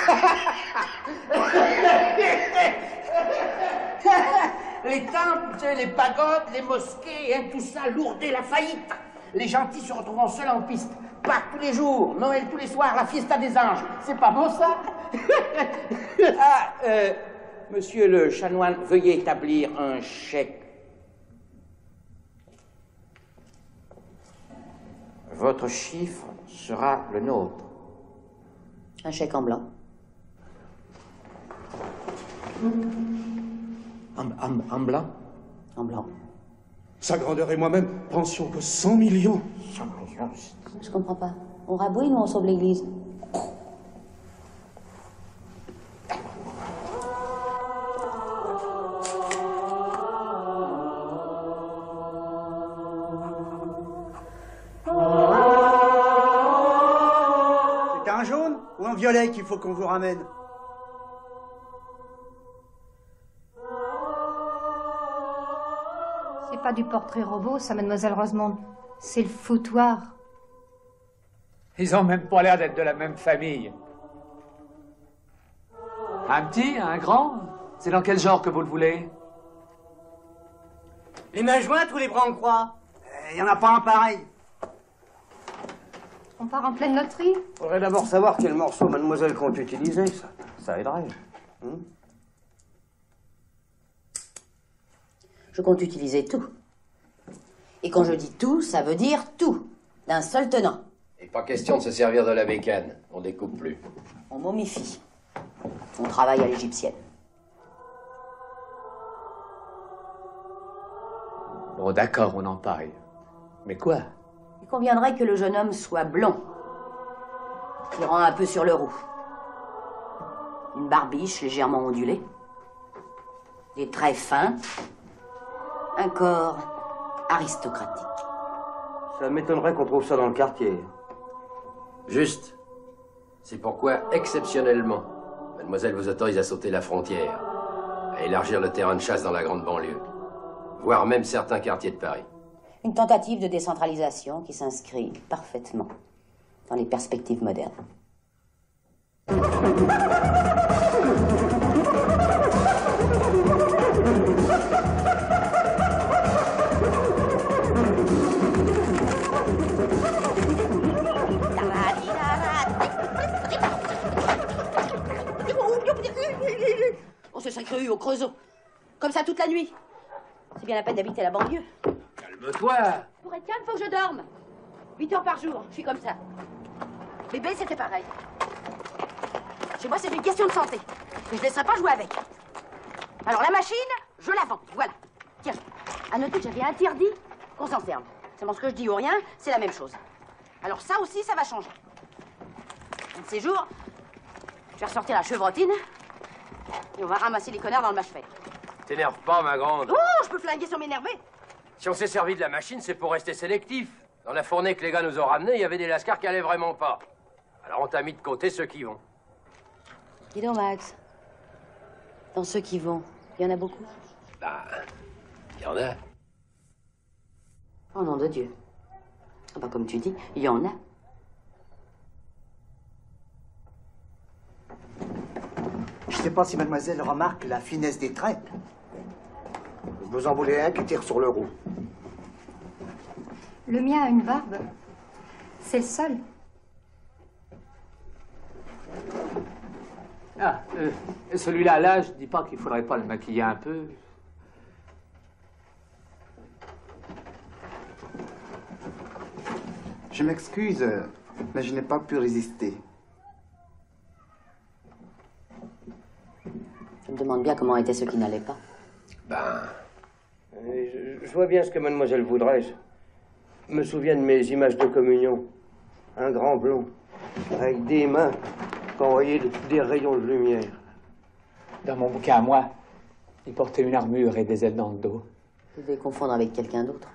Les temples, les pagodes, les mosquées, hein, tout ça lourdait la faillite. Les gentils se retrouveront seuls en piste. Pâques tous les jours, Noël tous les soirs, la fiesta des anges. C'est pas bon, ça? Ah, euh, monsieur le chanoine, veuillez établir un chèque. Votre chiffre sera le nôtre. Un chèque en blanc. En, en, en blanc? En blanc. Sa grandeur et moi-même pensions que cent millions. cent millions? Je comprends pas. On rabouille ou on sauve l'Église? C'est un jaune ou un violet qu'il faut qu'on vous ramène? C'est pas du portrait robot, ça, mademoiselle Rosemonde. C'est le foutoir. Ils ont même pas l'air d'être de la même famille. Un petit, un grand? C'est dans quel genre que vous le voulez? Les mains jointes ou les bras en croix? Il y en a pas un pareil. On part en pleine loterie? Faudrait d'abord savoir quel morceau mademoiselle compte utiliser, ça. Ça aiderait. Hum? Je compte utiliser tout. Et quand je dis tout, ça veut dire tout. D'un seul tenant. Et pas question de se servir de la bécane. On découpe plus. On momifie. On travaille à l'égyptienne. Bon, d'accord, on en parle. Mais quoi? Il conviendrait que le jeune homme soit blond. Qui rend un peu sur le roux. une barbiche légèrement ondulée, des traits fins, un corps aristocratique. Ça m'étonnerait qu'on trouve ça dans le quartier. Juste. C'est pourquoi, exceptionnellement, mademoiselle vous autorise à sauter la frontière, à élargir le terrain de chasse dans la grande banlieue, voire même certains quartiers de Paris. Une tentative de décentralisation qui s'inscrit parfaitement dans les perspectives modernes. On se serait cru au Creusot. Comme ça toute la nuit. C'est bien la peine d'habiter la banlieue. Calme-toi. Pour être calme, faut que je dorme. huit heures par jour, je suis comme ça. Bébé, c'était pareil. Chez moi, c'est une question de santé. Et je ne laisserai pas jouer avec. Alors la machine, je la vends. Voilà. Tiens, à noter que j'avais interdit qu'on s'en serve. C'est bon, ce que je dis ou rien, c'est la même chose. Alors ça aussi, ça va changer. Un de ces jours, je vais ressortir la chevrotine et on va ramasser les connards dans le mâche-fait. T'énerve pas, ma grande. Oh, je peux flinguer sans m'énerver. Si on s'est servi de la machine, c'est pour rester sélectif. Dans la fournée que les gars nous ont ramenée, il y avait des lascars qui allaient vraiment pas. Alors on t'a mis de côté ceux qui vont. Dis donc, Max, dans ceux qui vont, il y en a beaucoup? Bah, il y en a. Oh nom de Dieu. Ah bah, comme tu dis, il y en a. Je sais pas si mademoiselle remarque la finesse des traits. Vous en voulez un qui tire sur le roux. Le mien a une barbe. C'est le seul. Ah, euh, celui-là, là, je dis pas qu'il faudrait pas le maquiller un peu. Je m'excuse, mais je n'ai pas pu résister. Je me demande bien comment étaient ceux qui n'allaient pas. Ben... Je, je vois bien ce que mademoiselle voudrait. Je me souviens de mes images de communion. Un grand blond, avec des mains qui envoyaient des rayons de lumière. Dans mon bouquin à moi, il portait une armure et des ailes dans le dos. Vous devez confondre avec quelqu'un d'autre.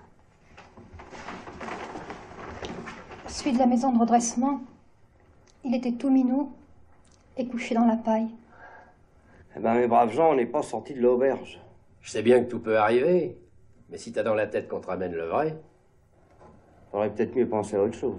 Celui de la maison de redressement, il était tout minot et couché dans la paille. Eh ben, mes braves gens, on n'est pas sortis de l'auberge. Je sais bien que tout peut arriver, mais si t'as dans la tête qu'on te ramène le vrai... Faudrait peut-être mieux penser à autre chose.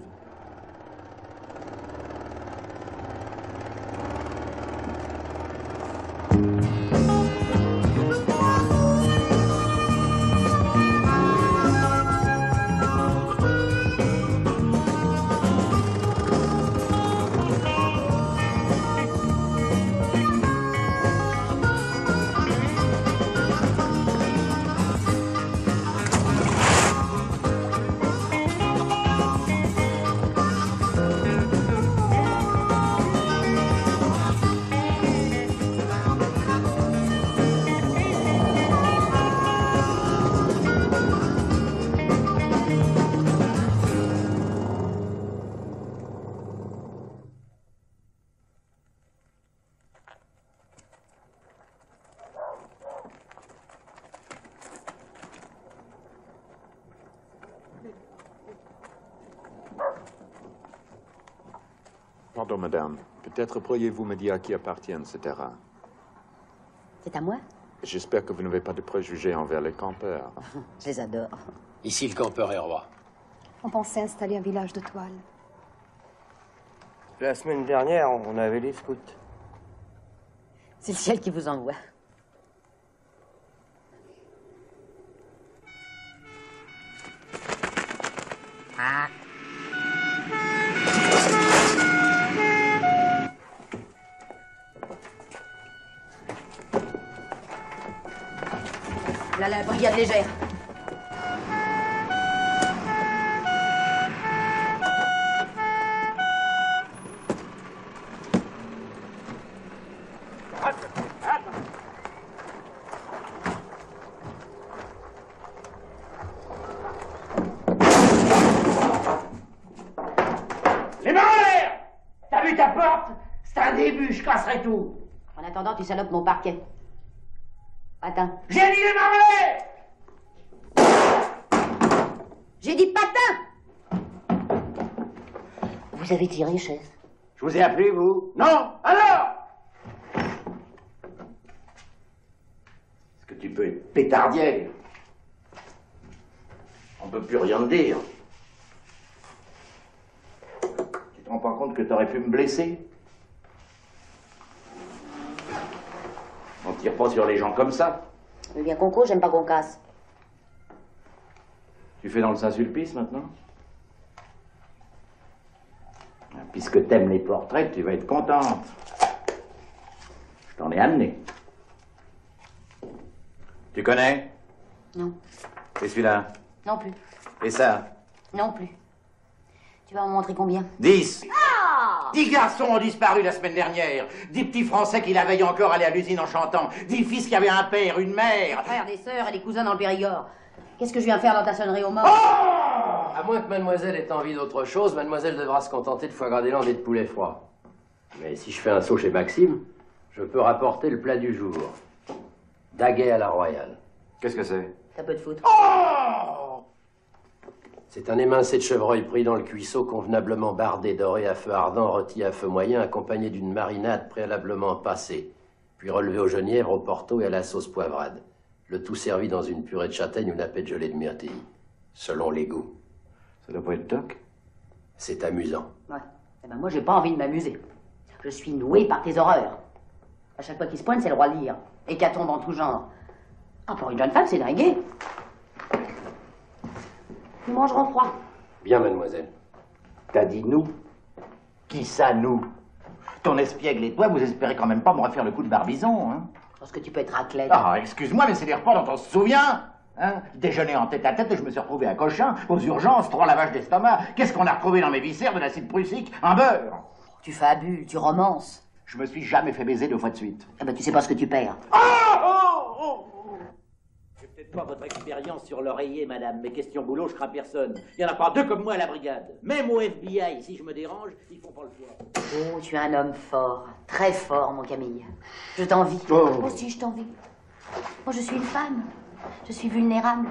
Pardon, madame. Peut-être pourriez-vous me dire à qui appartiennent ces terrains? C'est à moi? J'espère que vous n'avez pas de préjugés envers les campeurs. Je les adore. Ici, le campeur est roi. On pensait installer un village de toile. La semaine dernière, on avait les scouts. C'est le ciel qui vous envoie. Ah. Là, la brigade légère. Les mains en l'air! T'as vu ta porte? C'est un début, je casserai tout. En attendant, tu salopes mon parquet. Patin. J'ai dit les marlets! J'ai dit patin! Vous avez tiré, chef? Je vous ai appelé, vous? Non! Alors! Est-ce que tu peux être pétardière? On peut plus rien te dire. Tu te rends pas compte que t'aurais pu me blesser? On tire pas sur les gens comme ça. Mais bien Conco, j'aime pas qu'on casse. Tu fais dans le Saint-Sulpice maintenant? Puisque t'aimes les portraits, tu vas être contente. Je t'en ai amené. Tu connais? Non. Et celui-là? Non plus. Et ça? Non plus. Tu vas m'en montrer combien? Dix. Ah! Dix garçons ont disparu la semaine dernière. Dix petits Français qui la veille encore allaient à l'usine en chantant. Dix fils qui avaient un père, une mère. Des frères, des sœurs et des cousins dans le Périgord. Qu'est-ce que je viens faire dans ta sonnerie aux morts? À moins que mademoiselle ait envie d'autre chose, mademoiselle devra se contenter de foie gras d'élan et de poulet froid. Mais si je fais un saut chez Maxime, je peux rapporter le plat du jour. Daguet à la royale. Qu'est-ce que c'est? Ça peut te foutre. Oh! C'est un émincé de chevreuil pris dans le cuisseau, convenablement bardé, doré à feu ardent, rôti à feu moyen, accompagné d'une marinade préalablement passée, puis relevé au genièvre, au porto et à la sauce poivrade. Le tout servi dans une purée de châtaigne ou nappée de gelée de myrtille, selon les goûts. Ça doit pas être toc? C'est amusant. Ouais. Eh ben moi, j'ai pas envie de m'amuser. Je suis noué par tes horreurs. À chaque fois qu'il se pointe, c'est le roi Lear. Hécatombe en tout genre. Ah, pour une jeune femme, c'est dingue. Nous mangerons froid. Bien, mademoiselle. T'as dit nous? Qui ça, nous? Ton espiègle et toi, vous espérez quand même pas me refaire le coup de Barbizon, hein? Parce que tu peux être raclette. Ah, excuse-moi, mais c'est des repas dont on se souvient. Hein? Déjeuner en tête à tête et je me suis retrouvé à Cochin, aux urgences, trois lavages d'estomac. Qu'est-ce qu'on a retrouvé dans mes viscères? De l'acide prussique, un beurre. Tu fabules, tu romances. Je me suis jamais fait baiser deux fois de suite. Ah ben tu sais pas ce que tu perds. Oh, oh, oh. J'ai peut-être pas votre expérience sur l'oreiller, madame, mais question boulot, je crains personne. Il y en a pas deux comme moi à la brigade. Même au F B I, si je me dérange, ils font pas le choix. Oh, tu es un homme fort, très fort, mon Camille. Je t'envie. Oh. Moi aussi, je t'envie. Moi, je suis une femme. Je suis vulnérable.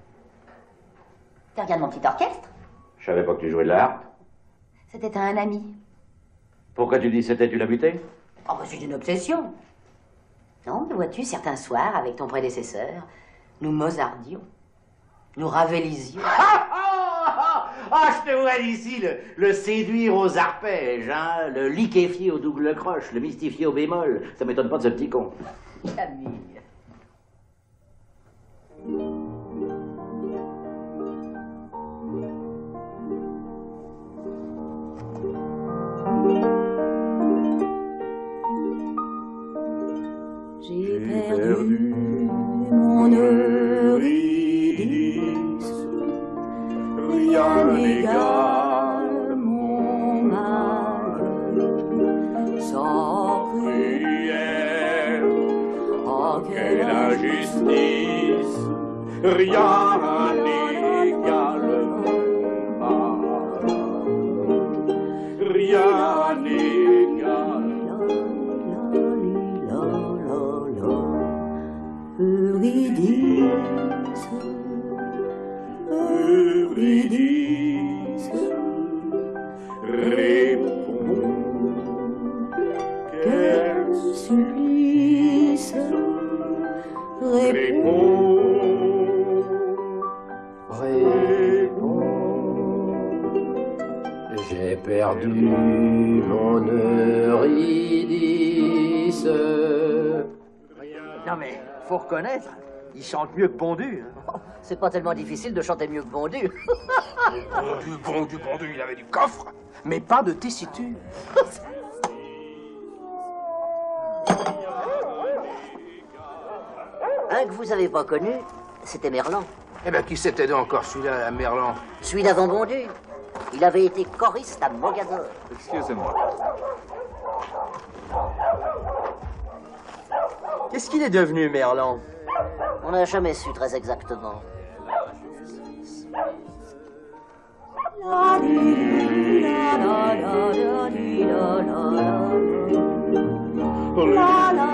Tu regardes mon petit orchestre? Je savais pas que tu jouais de la harpe. C'était un ami. Pourquoi tu dis c'était, tu l'as buté? Oh, bah, c'est une obsession. Non, mais vois-tu, certains soirs, avec ton prédécesseur, nous mozardions, nous ravelisions. Ah, ah, ah, ah, je te vois d'ici, le, le séduire aux arpèges, hein, le liquéfier au double croche, le mystifier au bémol. Ça m'étonne pas de ce petit con. Camille. J'ai perdu mon Eurydice, rien n'égale mon mal, sans prière, oh quelle injustice, rien n'égale mon mal, rien n'égale. Eurydice, Eurydice, réponds, quel supplice, réponds, réponds, j'ai perdu mon Eurydice. Non mais, faut reconnaître, il chante mieux que Bondu. Oh, c'est pas tellement difficile de chanter mieux que Bondu. Bondu, Bondu, Bondu, il avait du coffre. Mais pas de tessiture. Un que vous avez pas connu, c'était Merlan. Eh ben, qui c'était donc encore celui-là, Merlan? Celui d'avant Bondu. Il avait été choriste à Mogador. Excusez-moi. Qu'est-ce qu'il est devenu, Merlan? On n'a jamais su très exactement. La di la la la di la la la la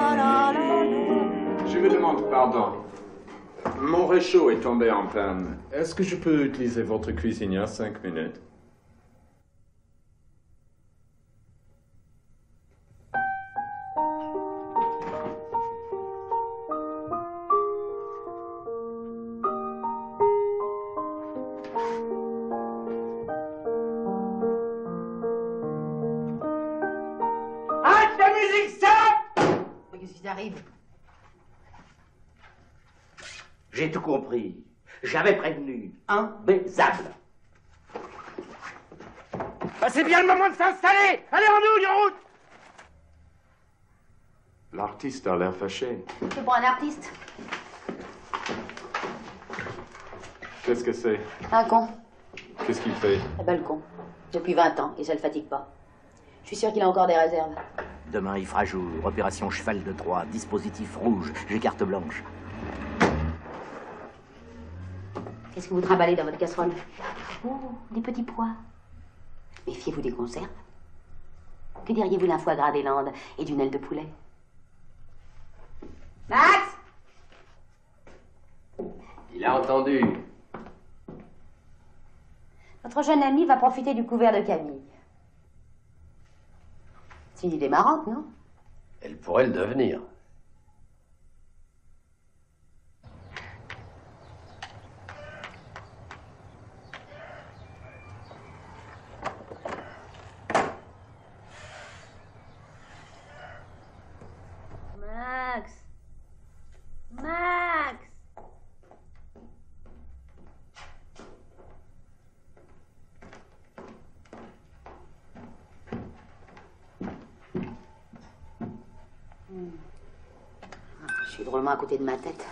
Pardon. Mon réchaud est tombé en panne. Est-ce que je peux utiliser votre cuisinière cinq minutes? Arrête la musique, stop! Mais qu'est-ce qui t'arrive? J'ai tout compris. J'avais prévenu. Imbaisable. Bah, c'est bien le moment de s'installer. Allez, en douille, en route. L'artiste a l'air fâché. C'est pour un artiste. Qu'est-ce que c'est? Un con. Qu'est-ce qu'il fait? Eh ben, le con. Depuis vingt ans, et ça le fatigue pas. Je suis sûr qu'il a encore des réserves. Demain, il fera jour. Opération Cheval de Troie. Dispositif rouge. J'ai carte blanche. Qu'est-ce que vous trimballez dans votre casserole? Oh, des petits pois. Méfiez-vous des conserves. Que diriez-vous d'un foie gras des Landes et d'une aile de poulet? Max! Il a entendu. Votre jeune ami va profiter du couvert de Camille. C'est une idée marrante, non? Elle pourrait le devenir. Max! Max! Hmm. Ah, je suis drôlement à côté de ma tête.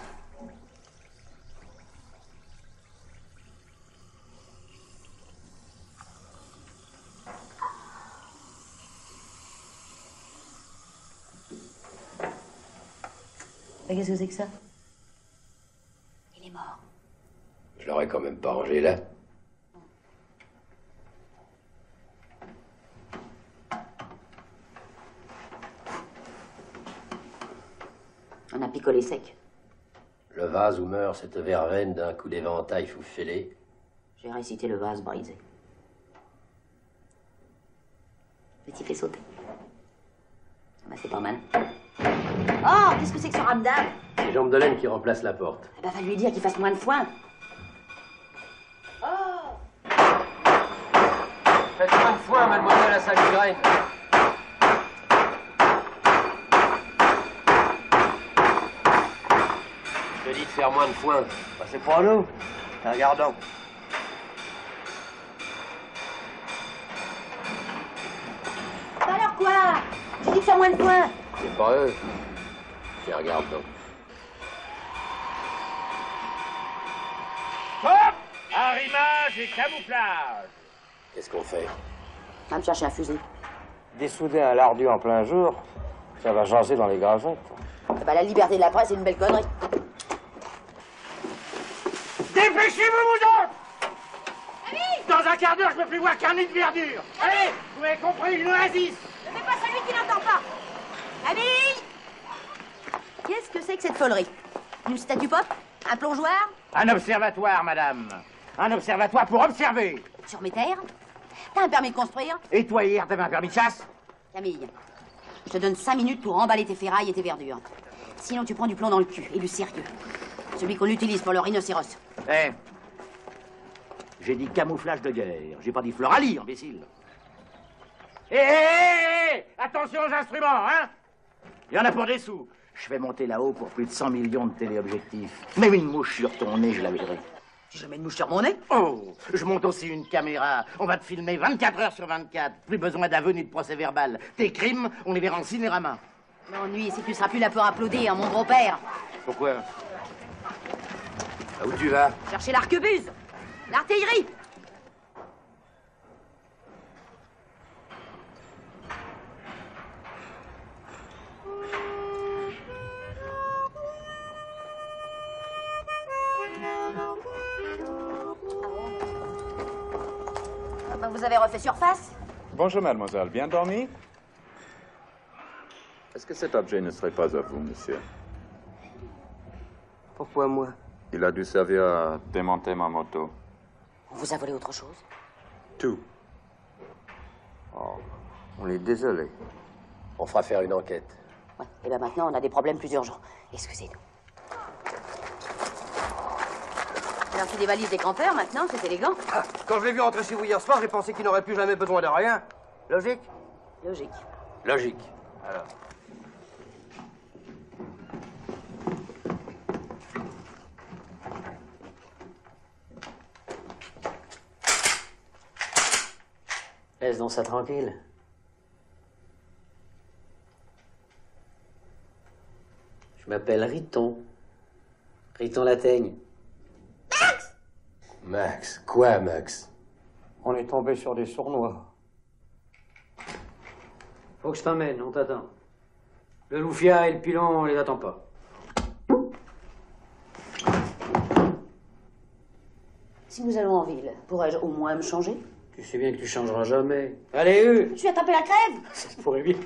Mais qu'est-ce que c'est que ça? Il est mort. Je l'aurais quand même pas rangé là. On a picolé sec. Le vase où meurt cette verveine d'un coup d'éventail fou fêlé. J'ai récité le vase brisé. Petit fait sauter. Ah bah c'est pas mal. Oh, qu'est-ce que c'est que ce ramdam? C'est Jambes de laine qui remplace la porte. Eh ben, va lui dire qu'il fasse moins de foin. Faites moins de foin, mademoiselle à sa migraine. Je te dis de faire moins de foin. Bah, c'est pour nous. Regardons. Alors quoi? J'ai dit de faire moins de foin. C'est pas eux. Je les regarde donc. Hop! Arrimage et camouflage. Qu'est-ce qu'on fait? Va me chercher un fusil. Dessouder un lardu en plein jour, ça va jaser dans les gravettes. Eh ben, la liberté de la presse, c'est une belle connerie. Dépêchez-vous, vous autres! Dans un quart d'heure, je ne peux plus voir qu'un nid de verdure. Allez, vous avez compris, je insiste. Ne fais pas celui qui n'entend pas. Camille! Qu'est-ce que c'est que cette folerie? Une statue pop? Un plongeoir? Un observatoire, madame. Un observatoire pour observer. Sur mes terres? T'as un permis de construire? Et toi, hier, t'avais un permis de chasse? Camille, je te donne cinq minutes pour emballer tes ferrailles et tes verdures. Sinon, tu prends du plomb dans le cul, et du sérieux. Celui qu'on utilise pour le rhinocéros. Eh, j'ai dit camouflage de guerre. J'ai pas dit floralie, imbécile. Hé, hé, hé, hé! Attention aux instruments, hein? Il y en a pour des sous. Je vais monter là-haut pour plus de cent millions de téléobjectifs. Même une mouche sur ton nez, je la verrai. Si je mets une mouche sur mon nez? Oh, je monte aussi une caméra. On va te filmer vingt-quatre heures sur vingt-quatre. Plus besoin d'aveu ni de procès verbal. Tes crimes, on les verra en cinérama. L'ennui, c'est que tu seras plus là pour applaudir, mon gros père. Pourquoi? Où tu vas? Chercher l'arquebuse, l'artillerie. Vous avez refait surface? Bonjour, mademoiselle. Bien dormi? Est-ce que cet objet ne serait pas à vous, monsieur? Pourquoi moi? Il a dû servir à démonter ma moto. On vous a volé autre chose? Tout. Oh, on est désolé. On fera faire une enquête. Ouais. Et bien maintenant, on a des problèmes plus urgents. Excusez-nous. Alors, c'est des valises des campeurs maintenant, c'est élégant. Ah, quand je l'ai vu rentrer chez vous hier soir, j'ai pensé qu'il n'aurait plus jamais besoin de rien. Logique? Logique. Logique. Alors. Laisse donc ça tranquille. Je m'appelle Riton. Riton Lateigne. Max Max Quoi, Max? On est tombé sur des sournois. Faut que je t'emmène, on t'attend. Le loufia et le pilon, on les attend pas. Si nous allons en ville, pourrais-je au moins me changer? Tu sais bien que tu changeras jamais. Allez, U! Tu as tapé la crève? Ça pourrait bien.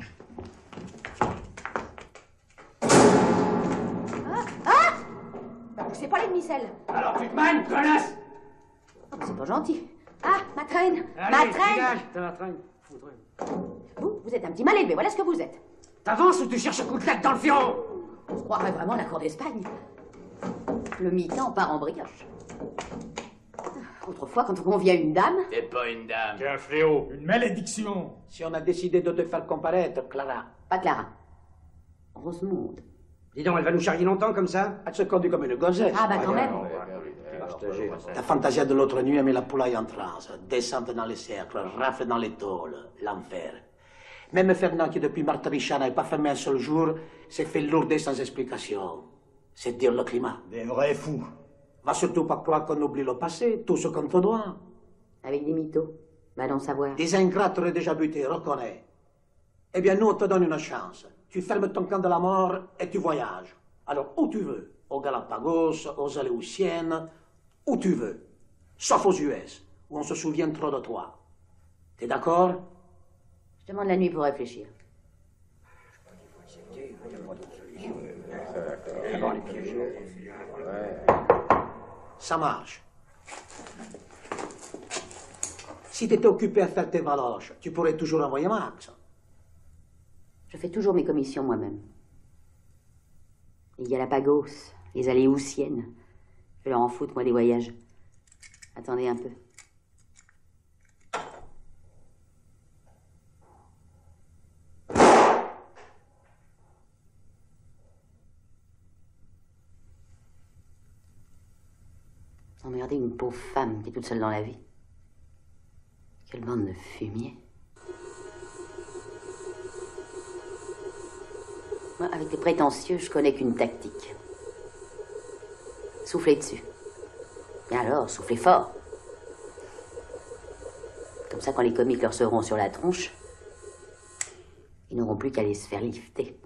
Ah! Ah! Bah, c'est pas les demi-selles. Alors tu te mannes, connasse! Oh, c'est pas gentil. Ah, ma traîne! Allez, ma traîne! dégage, t'as la traîne. Vous, vous êtes un petit mal élevé, voilà ce que vous êtes. T'avances ou tu cherches un coup de latte dans le fion? On se croirait vraiment à la cour d'Espagne. Le mi-temps part en brioche. Autrefois, quand on convient une dame... T'es pas une dame. T'es un fléau. Une malédiction. Si on a décidé de te faire comparaître, Clara. Pas Clara. Rosemonde. Dis donc, elle va nous charrier longtemps comme ça? Elle se conduit comme une gosette. Ah, bah quand même. La fantasia de l'autre nuit a mis la poulaille en transe. Descente dans les cercles, rafle dans les tôles, l'enfer. Même Fernand, qui depuis Marthe Richard n'avait pas fermé un seul jour, s'est fait lourder sans explication. C'est dire le climat. Des vrais fous. Va surtout pas croire qu'on oublie le passé, tout ce qu'on te doit. Avec des mythos. Va donc savoir. Des ingrats t'auraient déjà buté, reconnais. Eh bien, nous, on te donne une chance. Tu fermes ton camp de la mort et tu voyages. Alors, où tu veux. Aux Galapagos, aux Aléoutiennes, où tu veux. Sauf aux U S, où on se souvient trop de toi. T'es d'accord? Je demande la nuit pour réfléchir. Ça marche. Si t'étais occupé à faire tes valoches, tu pourrais toujours envoyer Max. Je fais toujours mes commissions moi-même. Les Galapagos, les Aléoutiennes. Je vais leur en foutre, moi, des voyages. Attendez un peu. Emmerder une pauvre femme qui est toute seule dans la vie. Quelle bande de fumier. Moi, avec les prétentieux, je connais qu'une tactique. Soufflez dessus. Et alors, soufflez fort. Comme ça, quand les comiques leur seront sur la tronche, ils n'auront plus qu'à les se faire lifter.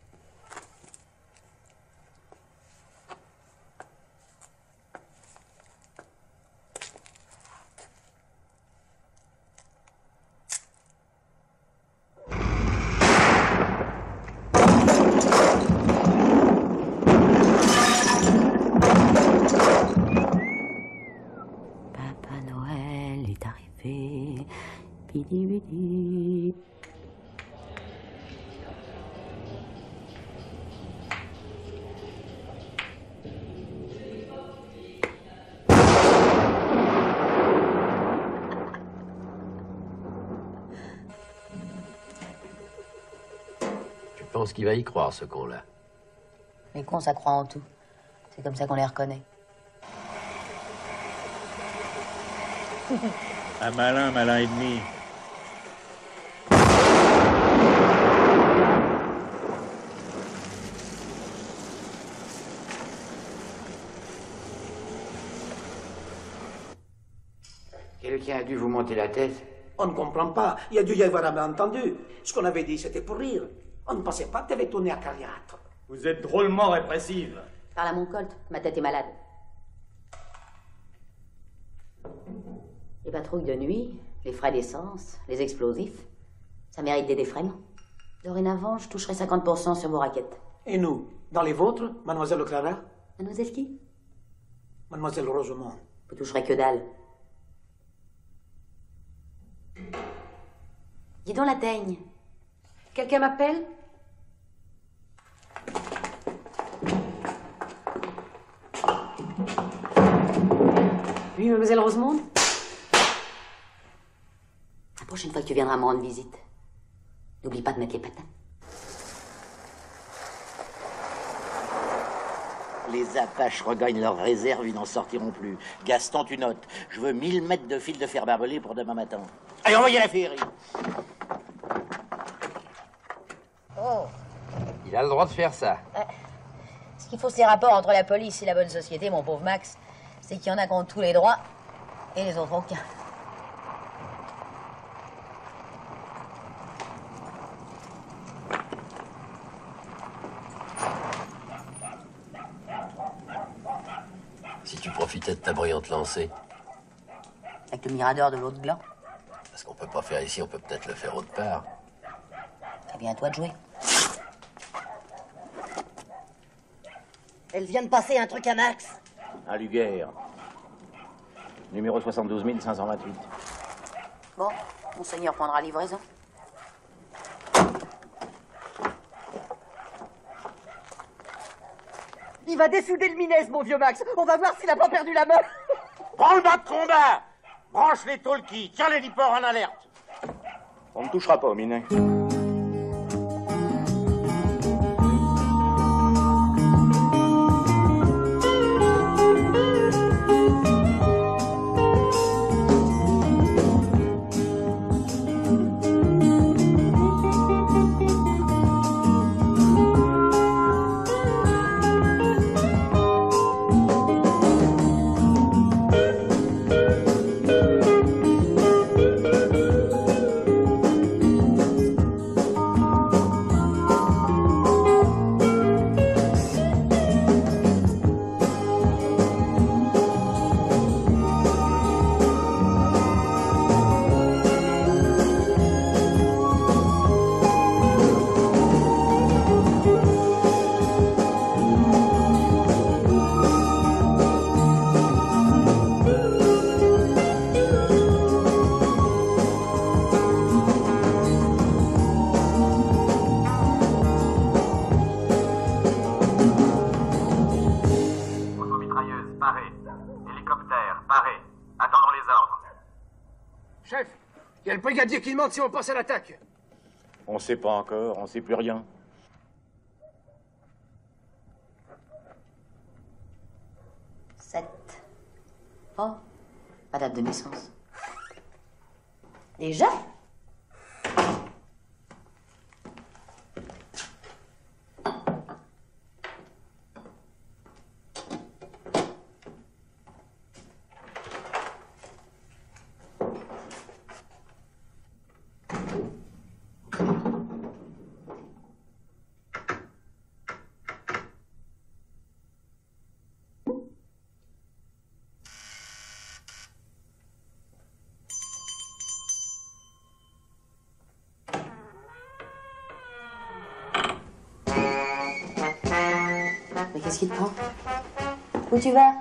Je pense qu'il va y croire, ce con-là. Les cons, ça croit en tout. C'est comme ça qu'on les reconnaît. Un malin, malin et demi. Quelqu'un a dû vous monter la tête. On ne comprend pas. Il y a dû y avoir un malentendu. Ce qu'on avait dit, c'était pour rire. On ne pensait pas que tu avais tourné à Cariatre. Vous êtes drôlement répressive. Parle à mon colt, ma tête est malade. Les patrouilles de nuit, les frais d'essence, les explosifs, ça mérite des défraiements. Dorénavant, je toucherai cinquante pour cent sur vos raquettes. Et nous, dans les vôtres, mademoiselle Clara? Mademoiselle qui? Mademoiselle Rosemont. Vous toucherez que dalle. Dis donc la teigne. Quelqu'un m'appelle? Oui, mademoiselle Rosemonde? La prochaine fois que tu viendras me rendre visite, n'oublie pas de mettre les patates. Les Apaches regagnent leur réserve, ils n'en sortiront plus. Gaston, tu notes. Je veux mille mètres de fil de fer barbelé pour demain matin. Allez, envoyez la féerie. Oh. Il a le droit de faire ça. Ce qu'il faut, ces rapports entre la police et la bonne société, mon pauvre Max, c'est qu'il y en a qui ont tous les droits et les autres aucun. Si tu profitais de ta brillante lancée. Avec le mirador de l'autre gland. Parce qu'on peut pas faire ici, on peut peut-être le faire autre part. C'est bien à toi de jouer. Elle vient de passer un truc à Max. Un Luguerre. Numéro soixante-douze mille cinq cent vingt-huit. Bon, monseigneur prendra livraison. Il va dessouder le Minez, mon vieux Max. On va voir s'il a pas perdu la main. Prends le bas de combat. Branche les talkies. Tiens les liports en alerte. On ne touchera pas au Minet. Il y a le brigadier qui demande si on passe à l'attaque. On sait pas encore, on sait plus rien. Sept. Oh, pas date de naissance. Déjà? Mais qu'est-ce qui te prend? Où tu vas?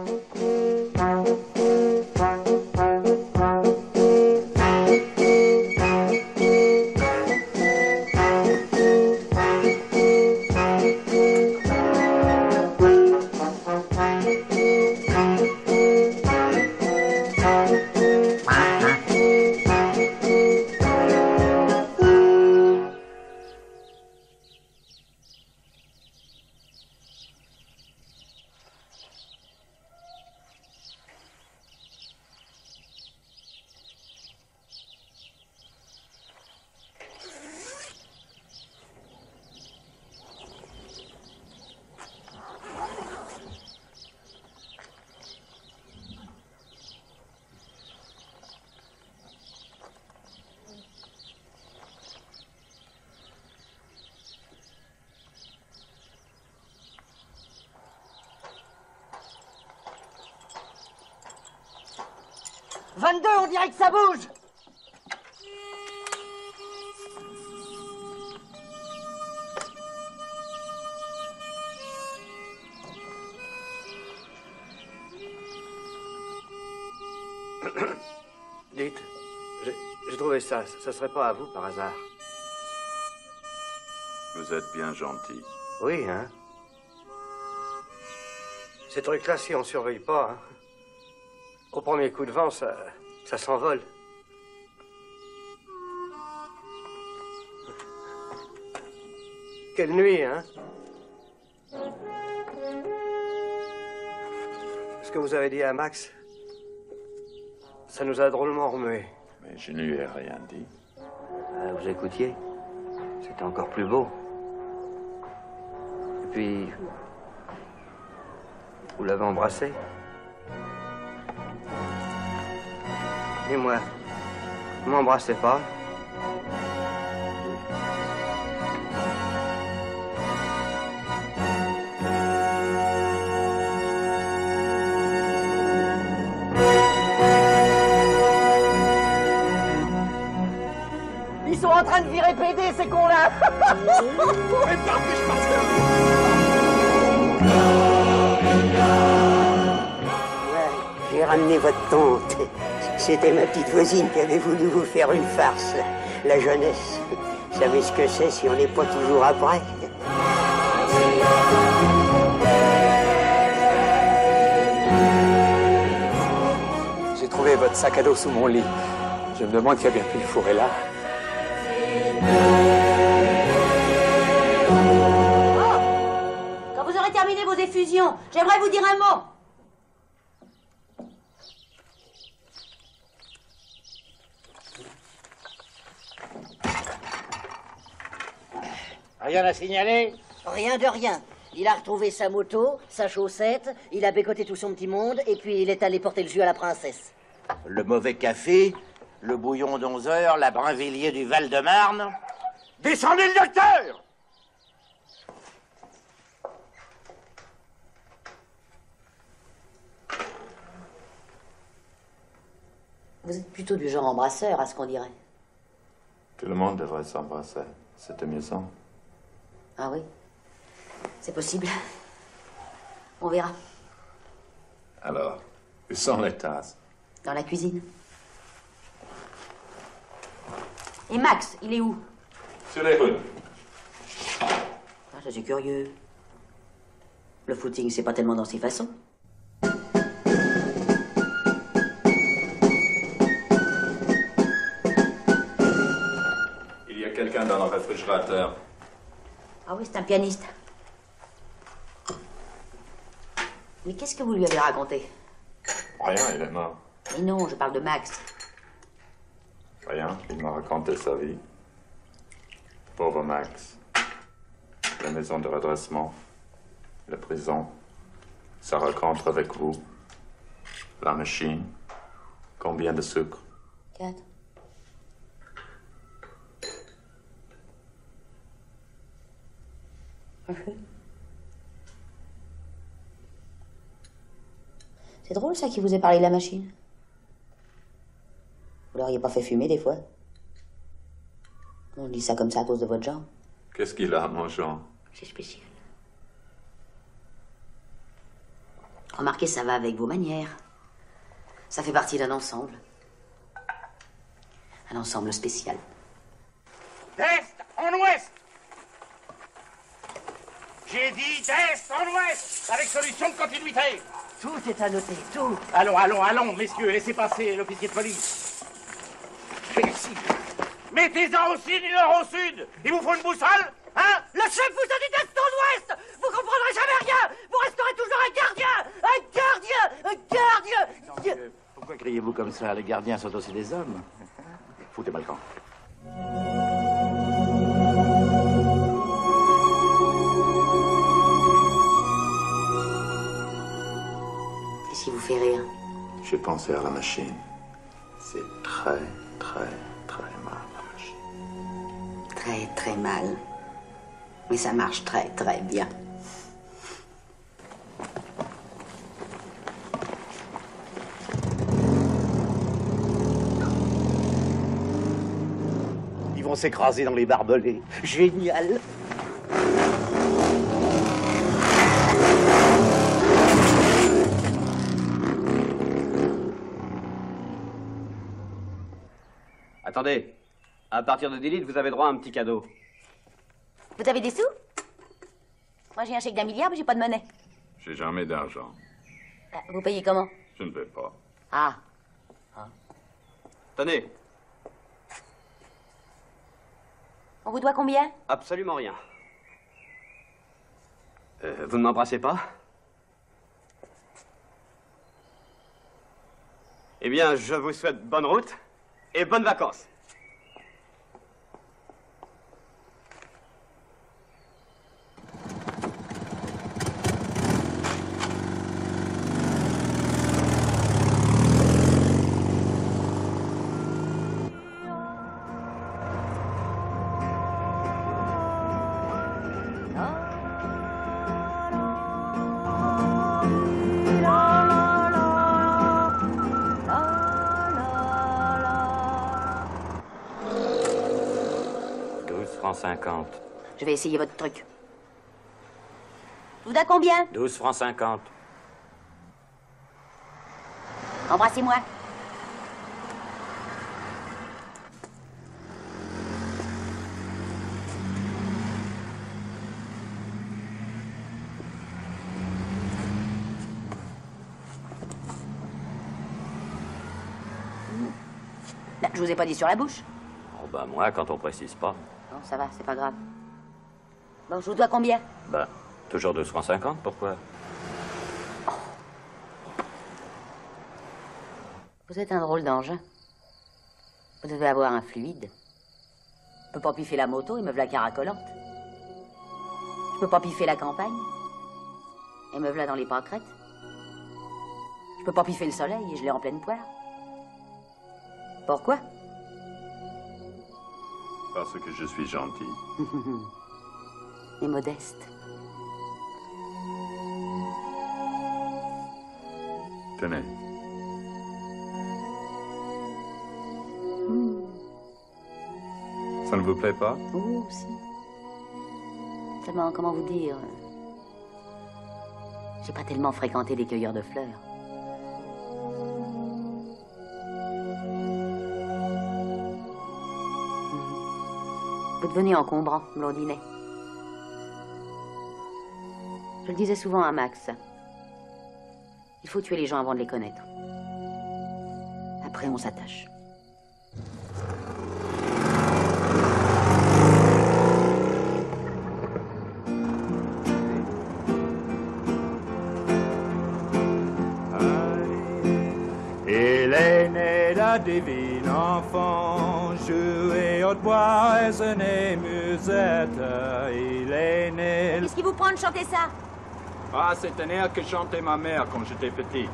vingt-deux, on dirait que ça bouge. trouvé ça? Ce serait pas à vous, par hasard? Vous êtes bien gentil. Oui, hein? Ces trucs-là, si on surveille pas, hein, au premier coup de vent, ça, ça s'envole. Quelle nuit, hein? Ce que vous avez dit à Max, ça nous a drôlement remué. Mais je ne lui ai rien dit. Ah, vous écoutiez? C'était encore plus beau. Et puis, vous l'avez embrassé. Et moi, vous m'embrassez pas. Ils sont en train de virer P D, ces cons-là. Mais partez, je pense J'ai ramené votre tante. C'était ma petite voisine qui avait voulu vous faire une farce. La jeunesse. Vous savez ce que c'est si on n'est pas toujours après? J'ai trouvé votre sac à dos sous mon lit. Je me demande qui a bien pu le fourrer là. Oh, quand vous aurez terminé vos effusions, j'aimerais vous dire un mot. Rien à signaler? Rien de rien. Il a retrouvé sa moto, sa chaussette, il a bécoté tout son petit monde, et puis il est allé porter le jus à la princesse. Le mauvais café, le bouillon d'onze heures, la Brinvilliers du Val-de-Marne. Descendez le docteur! Vous êtes plutôt du genre embrasseur, à ce qu'on dirait. Tout le monde devrait s'embrasser. C'est amusant. Ah oui? C'est possible. On verra. Alors, où sont les tasses? Dans la cuisine. Et Max, il est où? Sur les rues. Ah, ça c'est curieux. Le footing, c'est pas tellement dans ses façons. Il y a quelqu'un dans le réfrigérateur. Ah oui, c'est un pianiste. Mais qu'est-ce que vous lui avez raconté? Rien, il est mort. Mais non, je parle de Max. Rien, il m'a raconté sa vie. Pauvre Max. La maison de redressement. La prison. Sa rencontre avec vous. La machine. Combien de sucre? Quatre. C'est drôle ça qui vous ait parlé de la machine. Vous l'auriez pas fait fumer des fois? On dit ça comme ça à cause de votre jambe. Qu'est-ce qu'il a, mon Jean? C'est spécial. Remarquez, ça va avec vos manières. Ça fait partie d'un ensemble. Un ensemble spécial. D'est en ouest! J'ai dit d'est en ouest, avec solution de continuité. Tout est à noter, tout. Allons, allons, allons, messieurs, laissez passer l'officier de police. Merci. Mettez-en au sud et nord au sud. Il vous faut une boussole, hein? Le chef vous a dit d'est en ouest. Vous comprendrez jamais rien. Vous resterez toujours un gardien. Un gardien. Un gardien. Pourquoi criez-vous comme ça? Les gardiens sont aussi des hommes. Foutez-moi le camp. Qu'est-ce qui vous fait rire? J'ai pensé à la machine. C'est très, très, très mal, la machine. Très, très mal. Mais ça marche très, très bien. Ils vont s'écraser dans les barbelés. Génial. Attendez. À partir de dix litres, vous avez droit à un petit cadeau. Vous avez des sous? Moi, j'ai un chèque d'un milliard, mais j'ai pas de monnaie. J'ai jamais d'argent. Ah, vous payez comment? Je ne vais pas. Ah. Tenez. On vous doit combien? Absolument rien. Euh, vous ne m'embrassez pas? Eh bien, je vous souhaite bonne route et bonnes vacances. cinquante. Je vais essayer votre truc. Vous dois combien? douze francs cinquante. Embrassez-moi. Là, je vous ai pas dit sur la bouche. Oh ben moi, quand on précise pas. Non, ça va, c'est pas grave. Bon, je vous dois combien? Ben, toujours douze francs cinquante, pourquoi? Vous êtes un drôle d'ange. Vous devez avoir un fluide. Je peux pas piffer la moto et me v'là caracolante. Je peux pas piffer la campagne et me v'là dans les pâquerettes. Je peux pas piffer le soleil et je l'ai en pleine poire. Pourquoi? Parce que je suis gentil. Et modeste. Tenez. Mm. Ça ne vous plaît pas? Oh, si. Seulement, comment vous dire? J'ai pas tellement fréquenté des cueilleurs de fleurs. Vous devenez encombrant, blondinet. Je le disais souvent à Max. Il faut tuer les gens avant de les connaître. Après, on s'attache. Il est né la divine enfant, joué au bois, raisonné musette. Il est né... Qu'est-ce qui vous prend de chanter ça? Ah, c'est un air que chantait ma mère quand j'étais petit.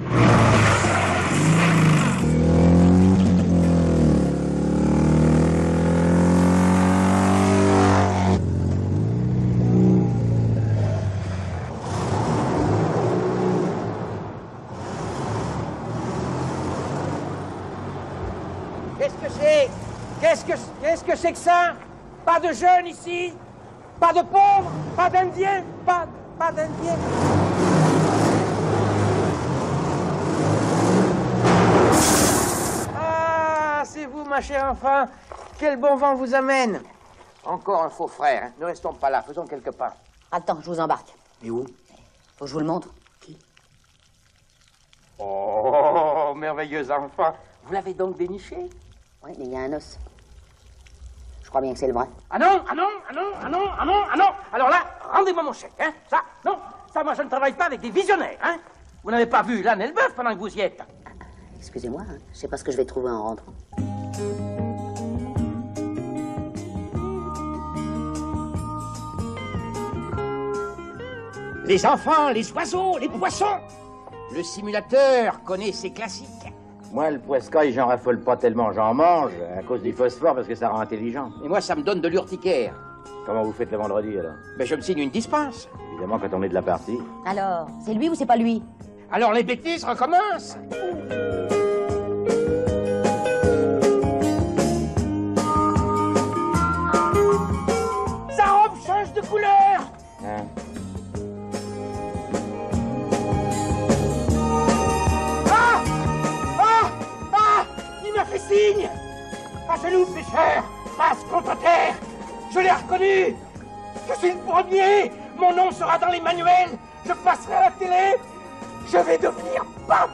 Qu'est-ce que c'est? Qu'est-ce que qu'est-ce que c'est que ça? Pas de jeunes ici? Pas de pauvres? Pas d'indiens? Pas, pas d'indiens? Ah, c'est vous, ma chère enfant. Quel bon vent vous amène. Encore un faux frère. Hein. Ne restons pas là, faisons quelques pas. Attends, je vous embarque. Et où? Faut que je vous le montre. Oh, merveilleux enfant. Vous l'avez donc déniché? Oui, mais il y a un os. Je crois bien que c'est le vrai. Ah non, ah non, ah non, ah non, ah non, ah non. Alors là, rendez-moi mon chèque, hein. Ça, non, ça, moi, je ne travaille pas avec des visionnaires, hein. Vous n'avez pas vu l'âne et le bœuf pendant que vous y êtes. Excusez-moi, hein. Je sais pas ce que je vais trouver en rentrant. Les enfants, les oiseaux, les poissons. Le simulateur connaît ses classiques. Moi, le poiscaille, j'en raffole pas tellement. J'en mange à cause du phosphore parce que ça rend intelligent. Et moi, ça me donne de l'urticaire. Comment vous faites le vendredi, alors? Ben, je me signe une dispense. Évidemment, quand on est de la partie. Alors, c'est lui ou c'est pas lui? Alors, les bêtises recommencent. Sa robe change de couleur. Hein? Ah! Ah! Ah! Il m'a fait signe. Ah, l'ai reconnu. Je suis le premier. Mon nom sera dans les manuels. Je passerai à la télé. Je vais devenir pape.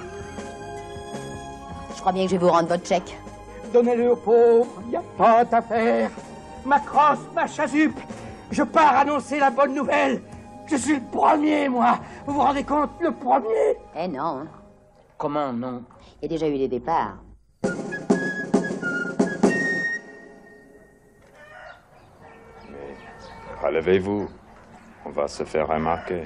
Je crois bien que je vais vous rendre votre chèque. Donnez-le aux pauvres, il n'y a pas d'affaire. Ma crosse, ma chasuble, je pars annoncer la bonne nouvelle. Je suis le premier, moi. Vous vous rendez compte, le premier? Eh non. Hein. Comment non? Il y a déjà eu des départs. Mais relevez-vous. On va se faire remarquer.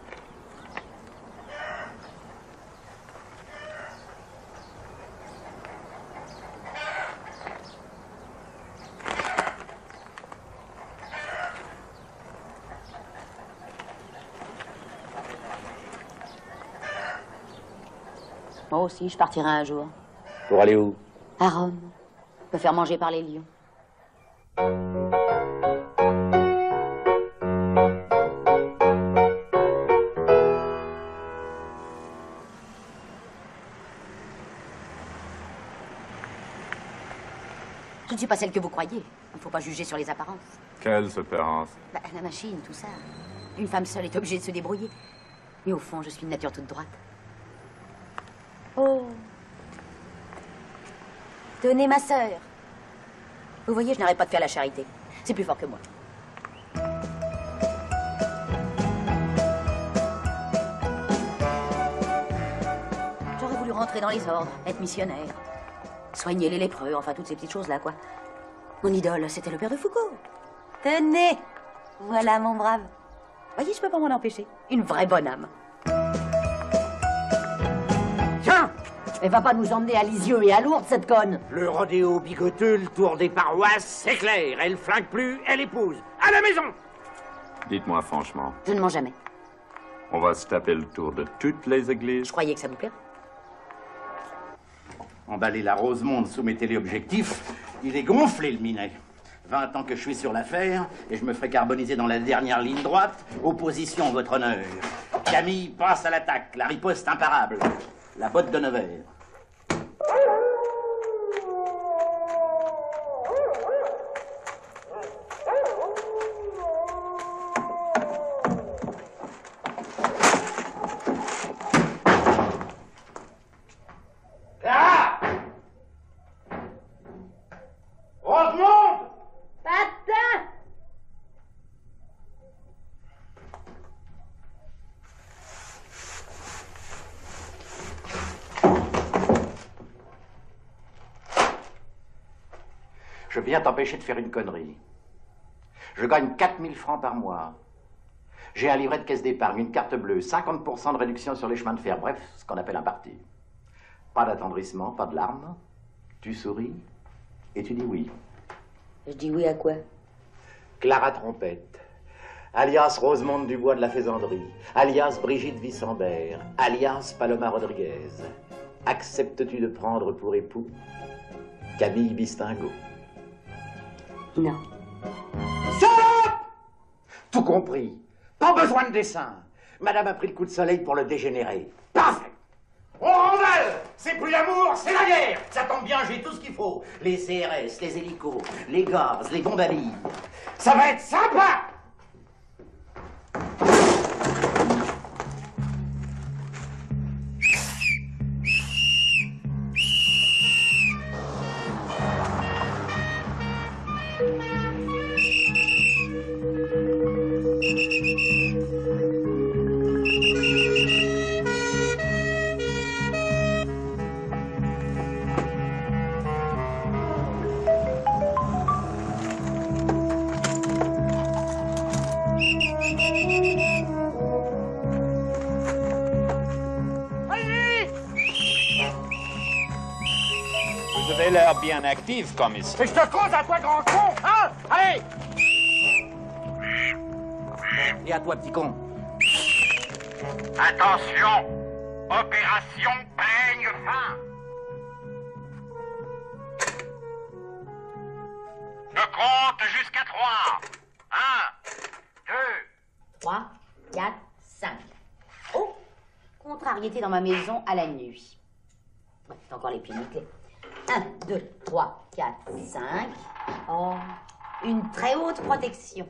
Moi aussi, je partirai un jour. Pour aller où? À Rome. Me faire manger par les lions. Je ne suis pas celle que vous croyez. Il ne faut pas juger sur les apparences. Quelles apparences? Bah, la machine, tout ça. Une femme seule est obligée de se débrouiller. Mais au fond, je suis une nature toute droite. Oh. Tenez ma sœur. Vous voyez, je n'arrête pas de faire la charité. C'est plus fort que moi. J'aurais voulu rentrer dans les ordres, être missionnaire. Soigner les lépreux, enfin toutes ces petites choses-là, quoi. Mon idole, c'était le père de Foucault. Tenez. Voilà, mon brave. Voyez, je peux pas m'en empêcher. Une vraie bonne âme. Tiens! Elle va pas nous emmener à Lisieux et à Lourdes, cette conne. Le rodéo bigoteux, le tour des paroisses, c'est clair. Elle flingue plus, elle épouse. À la maison! Dites-moi franchement. Je ne mens jamais. On va se taper le tour de toutes les églises. Je croyais que ça vous plairait. Emballez la Rosemonde sous mes téléobjectifs. Il est gonflé, le minet. vingt ans que je suis sur l'affaire, et je me ferai carboniser dans la dernière ligne droite. Opposition, votre honneur. Camille passe à l'attaque. La riposte imparable. La botte de Nevers. Là! Rosemonde! Patin! Je viens t'empêcher de faire une connerie. Je gagne quatre mille francs par mois. J'ai un livret de caisse d'épargne, une carte bleue, cinquante pour cent de réduction sur les chemins de fer, bref, ce qu'on appelle un parti. Pas d'attendrissement, pas de larmes. Tu souris et tu dis oui. Je dis oui à quoi? Clara Trompette, alias Rosemonde Dubois de la Faisanderie, alias Brigitte Vissambert, alias Paloma Rodriguez. Acceptes-tu de prendre pour époux Camille Bistingo? Non. Stop! Tout compris. Pas besoin de dessin. Madame a pris le coup de soleil pour le dégénérer. Parfait. On remballe. C'est plus l'amour, c'est la guerre. Ça tombe bien, j'ai tout ce qu'il faut. Les C R S, les hélicos, les gaz, les bombes à billes. Ça va être sympa. Vous avez l'air bien actif, commissaire. Et je te cause à toi, grand con, hein? Allez! Et à toi, petit con. Attention! Opération peigne fin! Je compte jusqu'à trois. Un, deux, trois, quatre, cinq. Oh! Contrariété dans ma maison à la nuit. Ouais, t'as encore les pieds nickelés. un, deux, trois, quatre, cinq. Oh, Une très haute protection.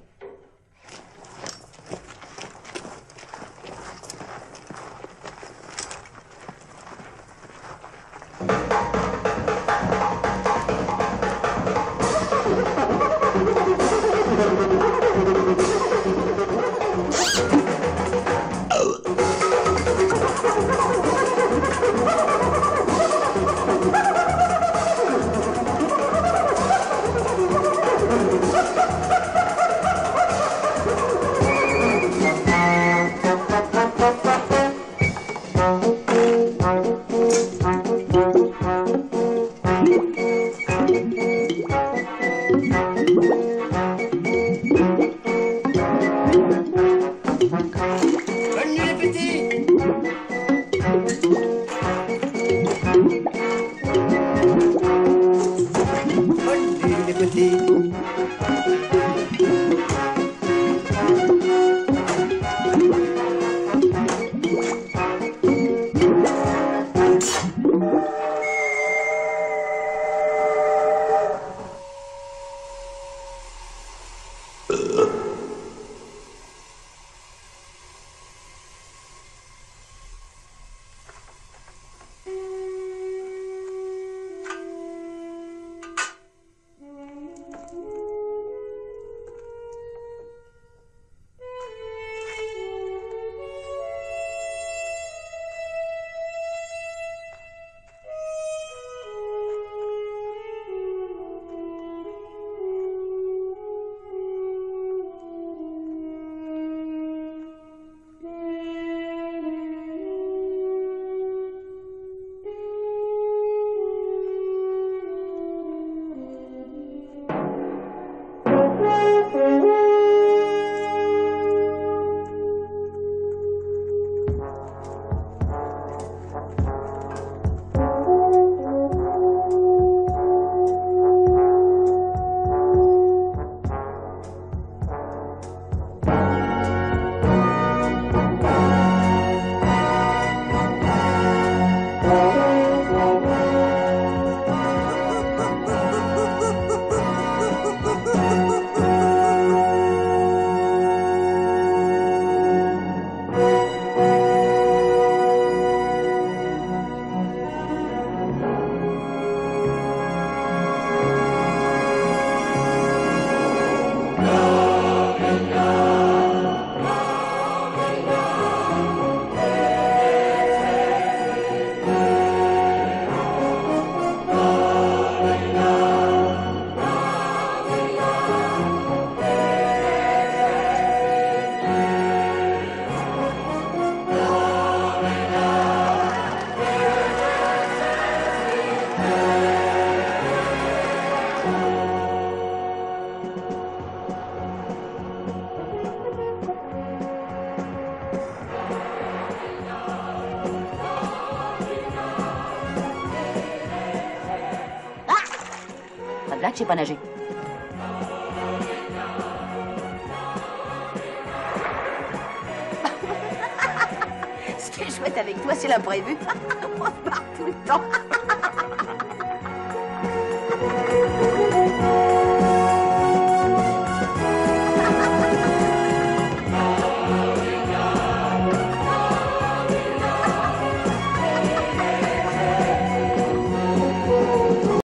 Là, je sais pas nager. Ce qui est chouette avec toi, c'est l'imprévu. On se barre tout le temps.